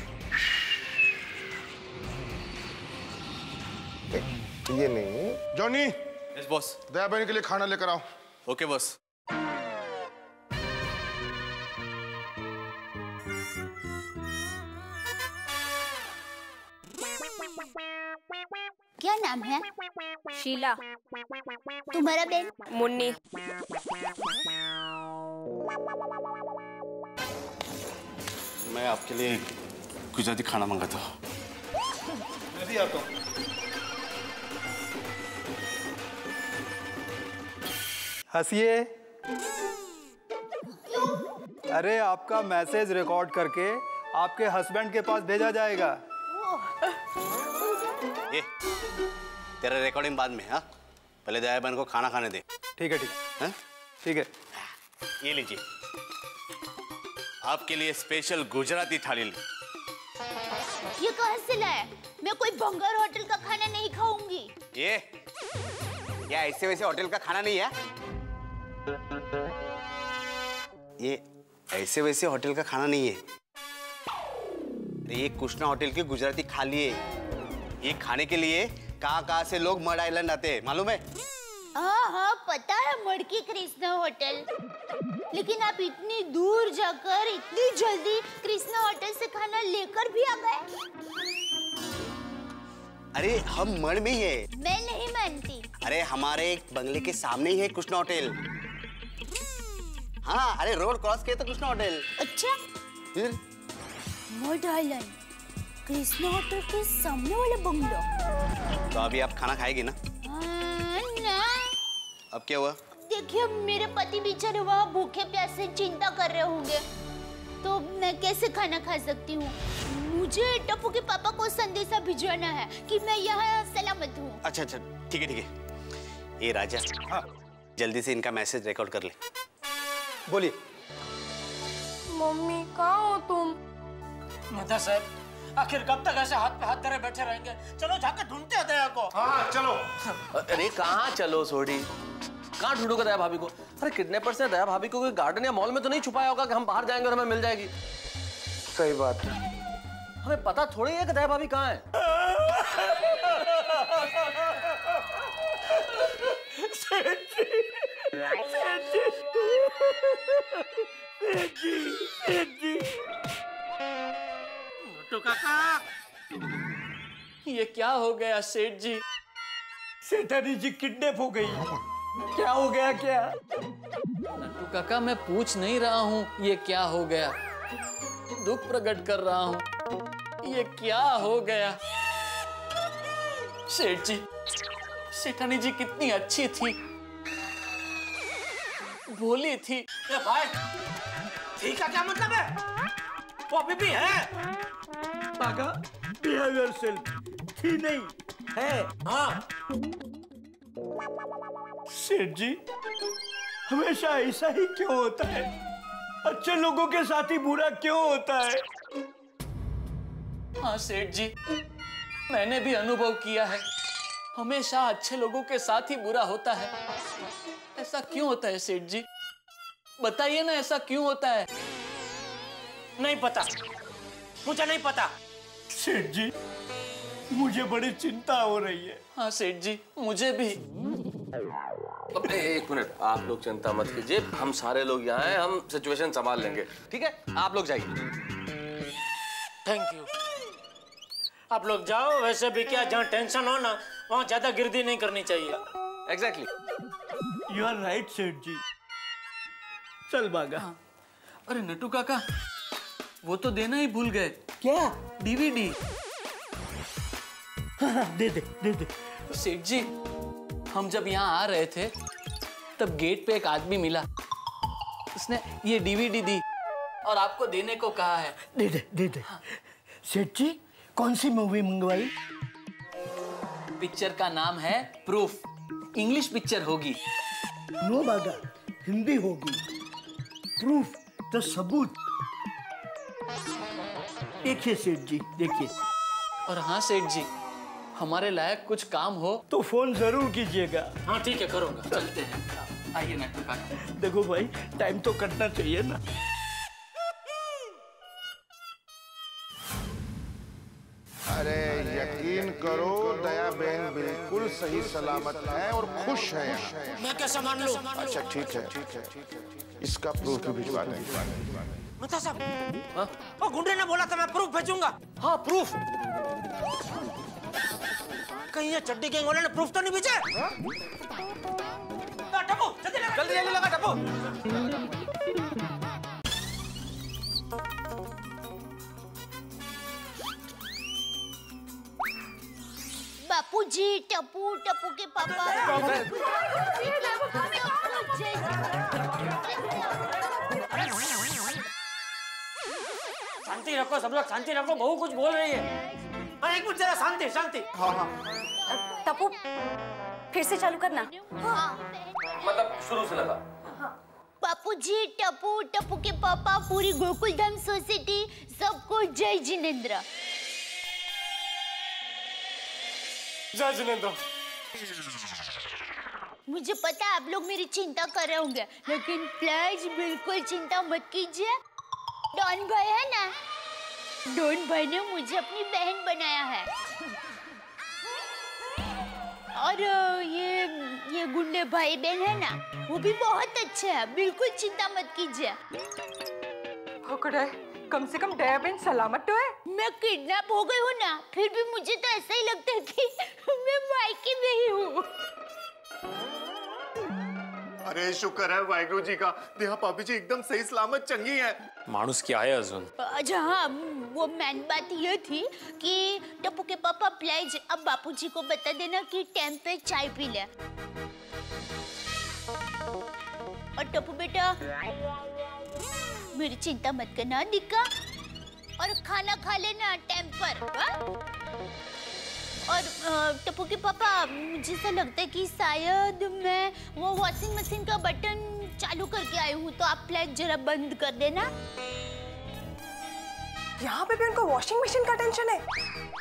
ये नहीं। जॉनी। Yes boss. दया बहन के लिए खाना लेकर आओ। Okay boss. क्या नाम है? शीला। तुम्हारा बहन? मुन्नी। मैं आपके लिए गुजराती खाना मंगाता हूँ। मैं भी आता हूँ। हंसिए। अरे आपका मैसेज रिकॉर्ड करके आपके हस्बैंड के पास भेजा जाएगा। ये तेरा रिकॉर्डिंग बाद में। हाँ पहले दया बहन को खाना खाने दे। ठीक है ठीक है ठीक है। ये लीजिए आपके लिए स्पेशल गुजराती थाली। ये कहाँ से लाया? मैं कोई बंगार होटल का खाना नहीं खाऊंगी। ये क्या ऐसे वैसे होटल का खाना नहीं है? ये ऐसे वैसे होटल का खाना नहीं है। ये कृष्णा होटल की गुजराती थाली है। ये खाने के लिए कहाँ कहाँ से लोग मड आइलैंड आते हैं मालूम है? हाँ हाँ पता है, मड़की कृष्णा होटल। लेकिन आप इतनी दूर जाकर इतनी जल्दी कृष्णा होटल से खाना लेकर भी आ गए। अरे हम मड़ में ही है। मैं नहीं मानती। अरे हमारे बंगले के सामने ही है कृष्णा होटल। हाँ अरे रोड क्रॉस किया तो कृष्णा होटल। अच्छा फिर मड आइलैंड कृष्णा होटल के सामने वाला बंगला। तो अभी आप खाना खाएगी ना? ना। अब क्या हुआ? देखिए मेरे पति बेचारे वहाँ भूखे प्यासे चिंता कर रहे होंगे, तो मैं कैसे खाना खा सकती हूँ? मुझे टप्पू के पापा को संदेशा भिजवाना है कि मैं यहाँ सलामत हूँ। अच्छा अच्छा ठीक है ठीक है। ये राजा, हाँ जल्दी से इनका मैसेज रिकॉर्ड कर ले। बोलिए। मम्मी कहाँ हो तुम? मदा साहब आखिर कब तक ऐसे हाथ पे हाथ धरे बैठे रहेंगे? चलो जाकर ढूंढते हैं दया को। हाँ चलो। अरे कहाँ चलो सोडी? कहाँ ढूंढोगे दया भाभी को? अरे किडनैपर से दया भाभी को कोई गार्डन या मॉल में तो नहीं छुपाया होगा कि हम बाहर जाएंगे और हमें मिल जाएगी। सही बात है। हमें पता थोड़ी है कि दया भाभी कहाँ है। तो काका ये क्या हो गया सेठ जी? सेठानी जी किडनैप हो गई। क्या हो गया? क्या नट्टू काका मैं पूछ नहीं रहा हूँ ये क्या हो गया, दुख प्रकट कर रहा हूँ। ये क्या हो गया? सेठ जी सेठानी जी कितनी अच्छी थी, भोली थी। ए भाई ठीक है क्या मतलब है? वो अभी भी है पागा बिहेवियर सेल्फ थी नहीं है। हाँ सेठ जी हमेशा ऐसा ही क्यों होता है? अच्छे लोगों के साथ ही बुरा क्यों होता है? हाँ सेठ जी मैंने भी अनुभव किया है, हमेशा अच्छे लोगों के साथ ही बुरा होता है। ऐसा क्यों होता है सेठ जी? बताइए ना ऐसा क्यों होता है? नहीं पता, मुझे नहीं पता। सेठ जी मुझे बड़ी चिंता हो रही है। हाँ सेठ जी मुझे भी। अब एक मिनट, आप लोग चिंता मत कीजिए, हम सारे लोग यहाँ हैं, हम सिचुएशन संभाल लेंगे। ठीक है आप लोग जाइए। Thank you. आप लोग जाओ। वैसे भी क्या जहाँ टेंशन हो ना वहाँ ज्यादा गिरदी नहीं करनी चाहिए। एग्जैक्टली। यू आर राइट सेठ जी। चल बागा। हाँ। अरे नट्टू काका वो तो देना ही भूल गए। क्या? डीवीडी। हाँ, दे दे दे दे। सेठ जी हम जब यहाँ आ रहे थे तब गेट पे एक आदमी मिला, उसने ये डीवीडी दी और आपको देने को कहा है। दे दे दे दे। हाँ। सेठ जी कौन सी मूवी मंगवाई? पिक्चर का नाम है प्रूफ। इंग्लिश पिक्चर होगी। नो बागा, हिंदी होगी। प्रूफ तो सबूत। देखिए सेठ जी, देखिए। और हाँ सेठ जी, हमारे लायक कुछ काम हो तो फोन जरूर कीजिएगा। हाँ ठीक है, करूँगा। चलते हैं, आइए नाटक काका। देखो भाई, टाइम तो कटना चाहिए ना। अरे यकीन करो, दया बहन बिल्कुल सही सलामत है और खुश है। मैं कैसे मान लूं? अच्छा ठीक है, ठीक है, ठीक है। इसका प्रूफ भी भिजवा देंगे। मेहता साहब, हाँ? गुंडे ने बोला था मैं प्रूफ भेजूंगा। हाँ प्रूफ। कहीं ये चड्डी गैंग वाले ने प्रूफ तो नहीं भेजा? टप्पू जल्दी लगा, जल्दी जल्दी लगा टप्पू। बापूजी, टप्पू, टप्पू के पापा। शांति रखो सब लोग, शांति रखो। बहू कुछ बोल रही है। हाँ एक मिनट जरा, शांति शांति। हाँ हाँ। टप्पू फिर से चालू करना। हाँ। मतलब शुरू से लगा। बापूजी, टप्पू, टप्पू के पापा, पूरी गोकुलधाम सोसाइटी, सबको जय जिनेंद्र। जय जिनेंद्र। मुझे पता है आप लोग मेरी चिंता कर रहे होंगे, लेकिन प्लीज बिल्कुल चिंता मत कीजिए। डॉन भाई है ना, डॉन भाई ने मुझे अपनी बहन बनाया है। और ये ये गुंडे भाई बहन है ना, वो भी बहुत अच्छे हैं। बिल्कुल चिंता मत कीजिए। कम से कम दया बहन सलामत तो है। मैं किडनैप हो गई हूँ ना, फिर भी मुझे तो ऐसा ही लगता है कि मैं मायके में ही हूँ। अरे शुक्र है वाहिगुरु जी का, देहा भाभी जी एकदम सही सलामत चंगी है। माणूस क्या है अजून? अच्छा हाँ, वो मेन बात ये थी कि टप्पू के पापा प्लीज अब बापूजी को बता देना कि टाइम पे चाय पी ले। और टप्पू बेटा मेरी चिंता मत करना दिक्का, और खाना खा लेना टाइम पर। हा? और टप्पू के पापा मुझे ऐसा लगता है कि शायद मैं वो वॉशिंग मशीन का बटन चालू करके आई हूँ, तो आप प्लीज जरा बंद कर देना। यहाँ पे भी उनको वॉशिंग मशीन का टेंशन है।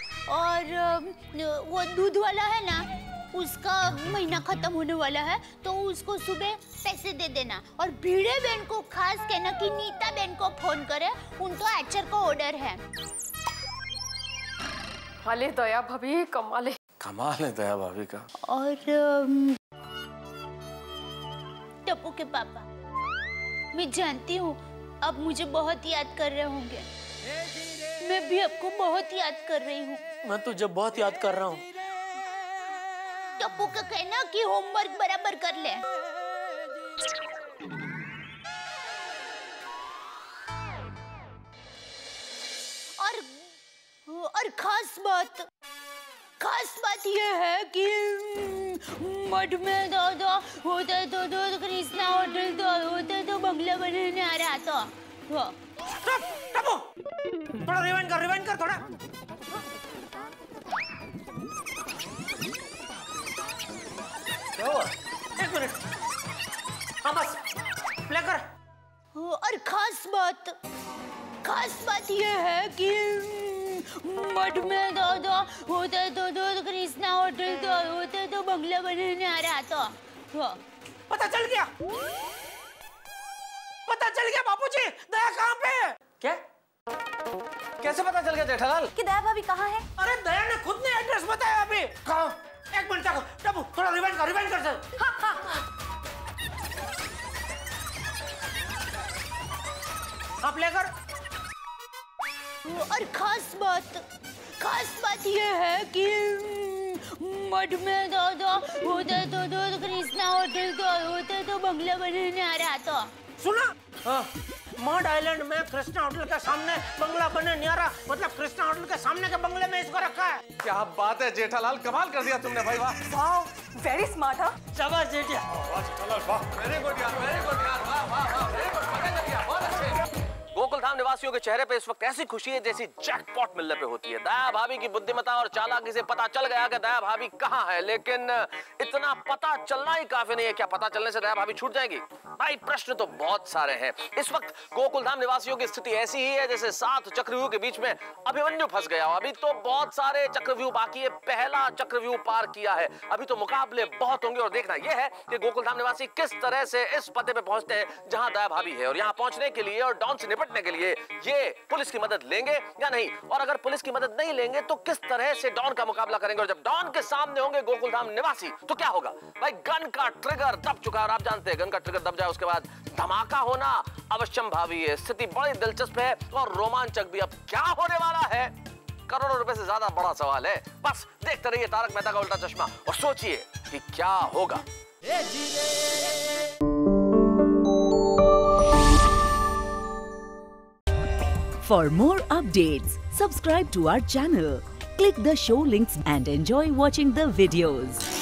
और वो दूध वाला है ना, उसका महीना खत्म होने वाला है, तो उसको सुबह पैसे दे देना। और भीड़े बहन को खास कहना कि नीता बहन को फोन करे, उनको एचर का ऑर्डर है। अरे दया भाभी कमाल है। कमाल है दया भाभी का। और टप्पू के पापा, मैं जानती हूँ अब मुझे बहुत याद कर रहे होंगे। मैं भी आपको बहुत याद कर रही हूँ। मैं तुझे बहुत याद कर रहा हूँ। टप्पू का कहना कि होमवर्क बराबर कर ले। और और खास बात खास बात यह है कि मठ में दादा होता तो दो कृष्णा होटल तो होता तो बंगला बनाने आ रहा था। थोड़ा रिवाइंड कर, रिवाइंड कर थोड़ा। एक मिनट, हाँ बस प्ले कर। और खास बात खास बात यह है कि मठ में दादा होता तो दो कृष्णा होटल तो होता तो बंगला बनाने आ रहा था। पता चल गया, पता चल गया बापूजी, दया कहाँ पे है? क्या? कैसे पता चल गया जेठालाल? कि दया भाभी कहाँ है? अरे दया ने खुद ने एड्रेस बताया अभी। कहाँ? एक मिनट तक, टप्पू थोड़ा रिवाइंड कर, रिवाइंड कर सर। हाँ हाँ। आप लेकर। और खास बात खास बात यह है कि मठ में दादा होता तो दो कृष्णा होटल तो होता तो बंगला बनाने आ रहा था। सुना? हाँ। मड आइलैंड में कृष्णा होटल के सामने बंगला बने नहीं आ रहा, मतलब कृष्णा होटल के सामने के बंगले में इसको रखा है। क्या बात है जेठालाल, कमाल कर दिया तुमने भाई। वाह वाह, वेरी स्मार्ट। हाँ शाबाश जेठिया, वाह जेठालाल, वाह वेरी गुड यार, वेरी गुड यार, वाह वाह वाह वेरी गुड, मजा कर दिया, बहुत अच्छे। गोकुलधाम निवासियों के चेहरे पे इस वक्त ऐसी खुशी है जैसी जैकपॉट मिलने पे होती है। दया भाभी की बुद्धिमत्ता और चालाकी से पता चल गया कि दया भाभी कहाँ है, लेकिन इतना पता चलना ही काफी नहीं है। क्या पता चलने से दया भाभी छूट जाएगी? भाई प्रश्न तो बहुत सारे हैं। इस वक्त गोकुलधाम निवासियों की स्थिति ऐसी ही है जैसे सात चक्रव्यूह के बीच में अभिमन्यु फंस गया। अभी तो बहुत सारे चक्रव्यूह बाकी है, पहला चक्रव्यूह पार किया है, अभी तो मुकाबले बहुत होंगे। और देखना यह है कि गोकुलधाम निवासी किस तरह से इस पते पे पहुंचते हैं जहां दया भाभी है। और यहां पहुंचने के लिए और डॉन से निपटने के लिए ये पुलिस की मदद लेंगे या नहीं, और अगर पुलिस की मदद नहीं लेंगे तो किस तरह से डॉन का मुकाबला करेंगे। और जब डॉन के सामने होंगे गोकुलधाम निवासी तो क्या होगा? भाई गन का ट्रिगर दब चुका है और आप जानते हैं गन का ट्रिगर दब जाए उसके बाद धमाका होना अवश्यम भावी है। स्थिति बड़ी दिलचस्प है और रोमांचक भी। अब क्या होने वाला है? करोड़ों रुपए से ज्यादा बड़ा सवाल है। बस देखते रहिए तारक मेहता का उल्टा चश्मा और सोचिए कि क्या होगा। For more updates, subscribe to our channel, click the show links and enjoy watching the videos.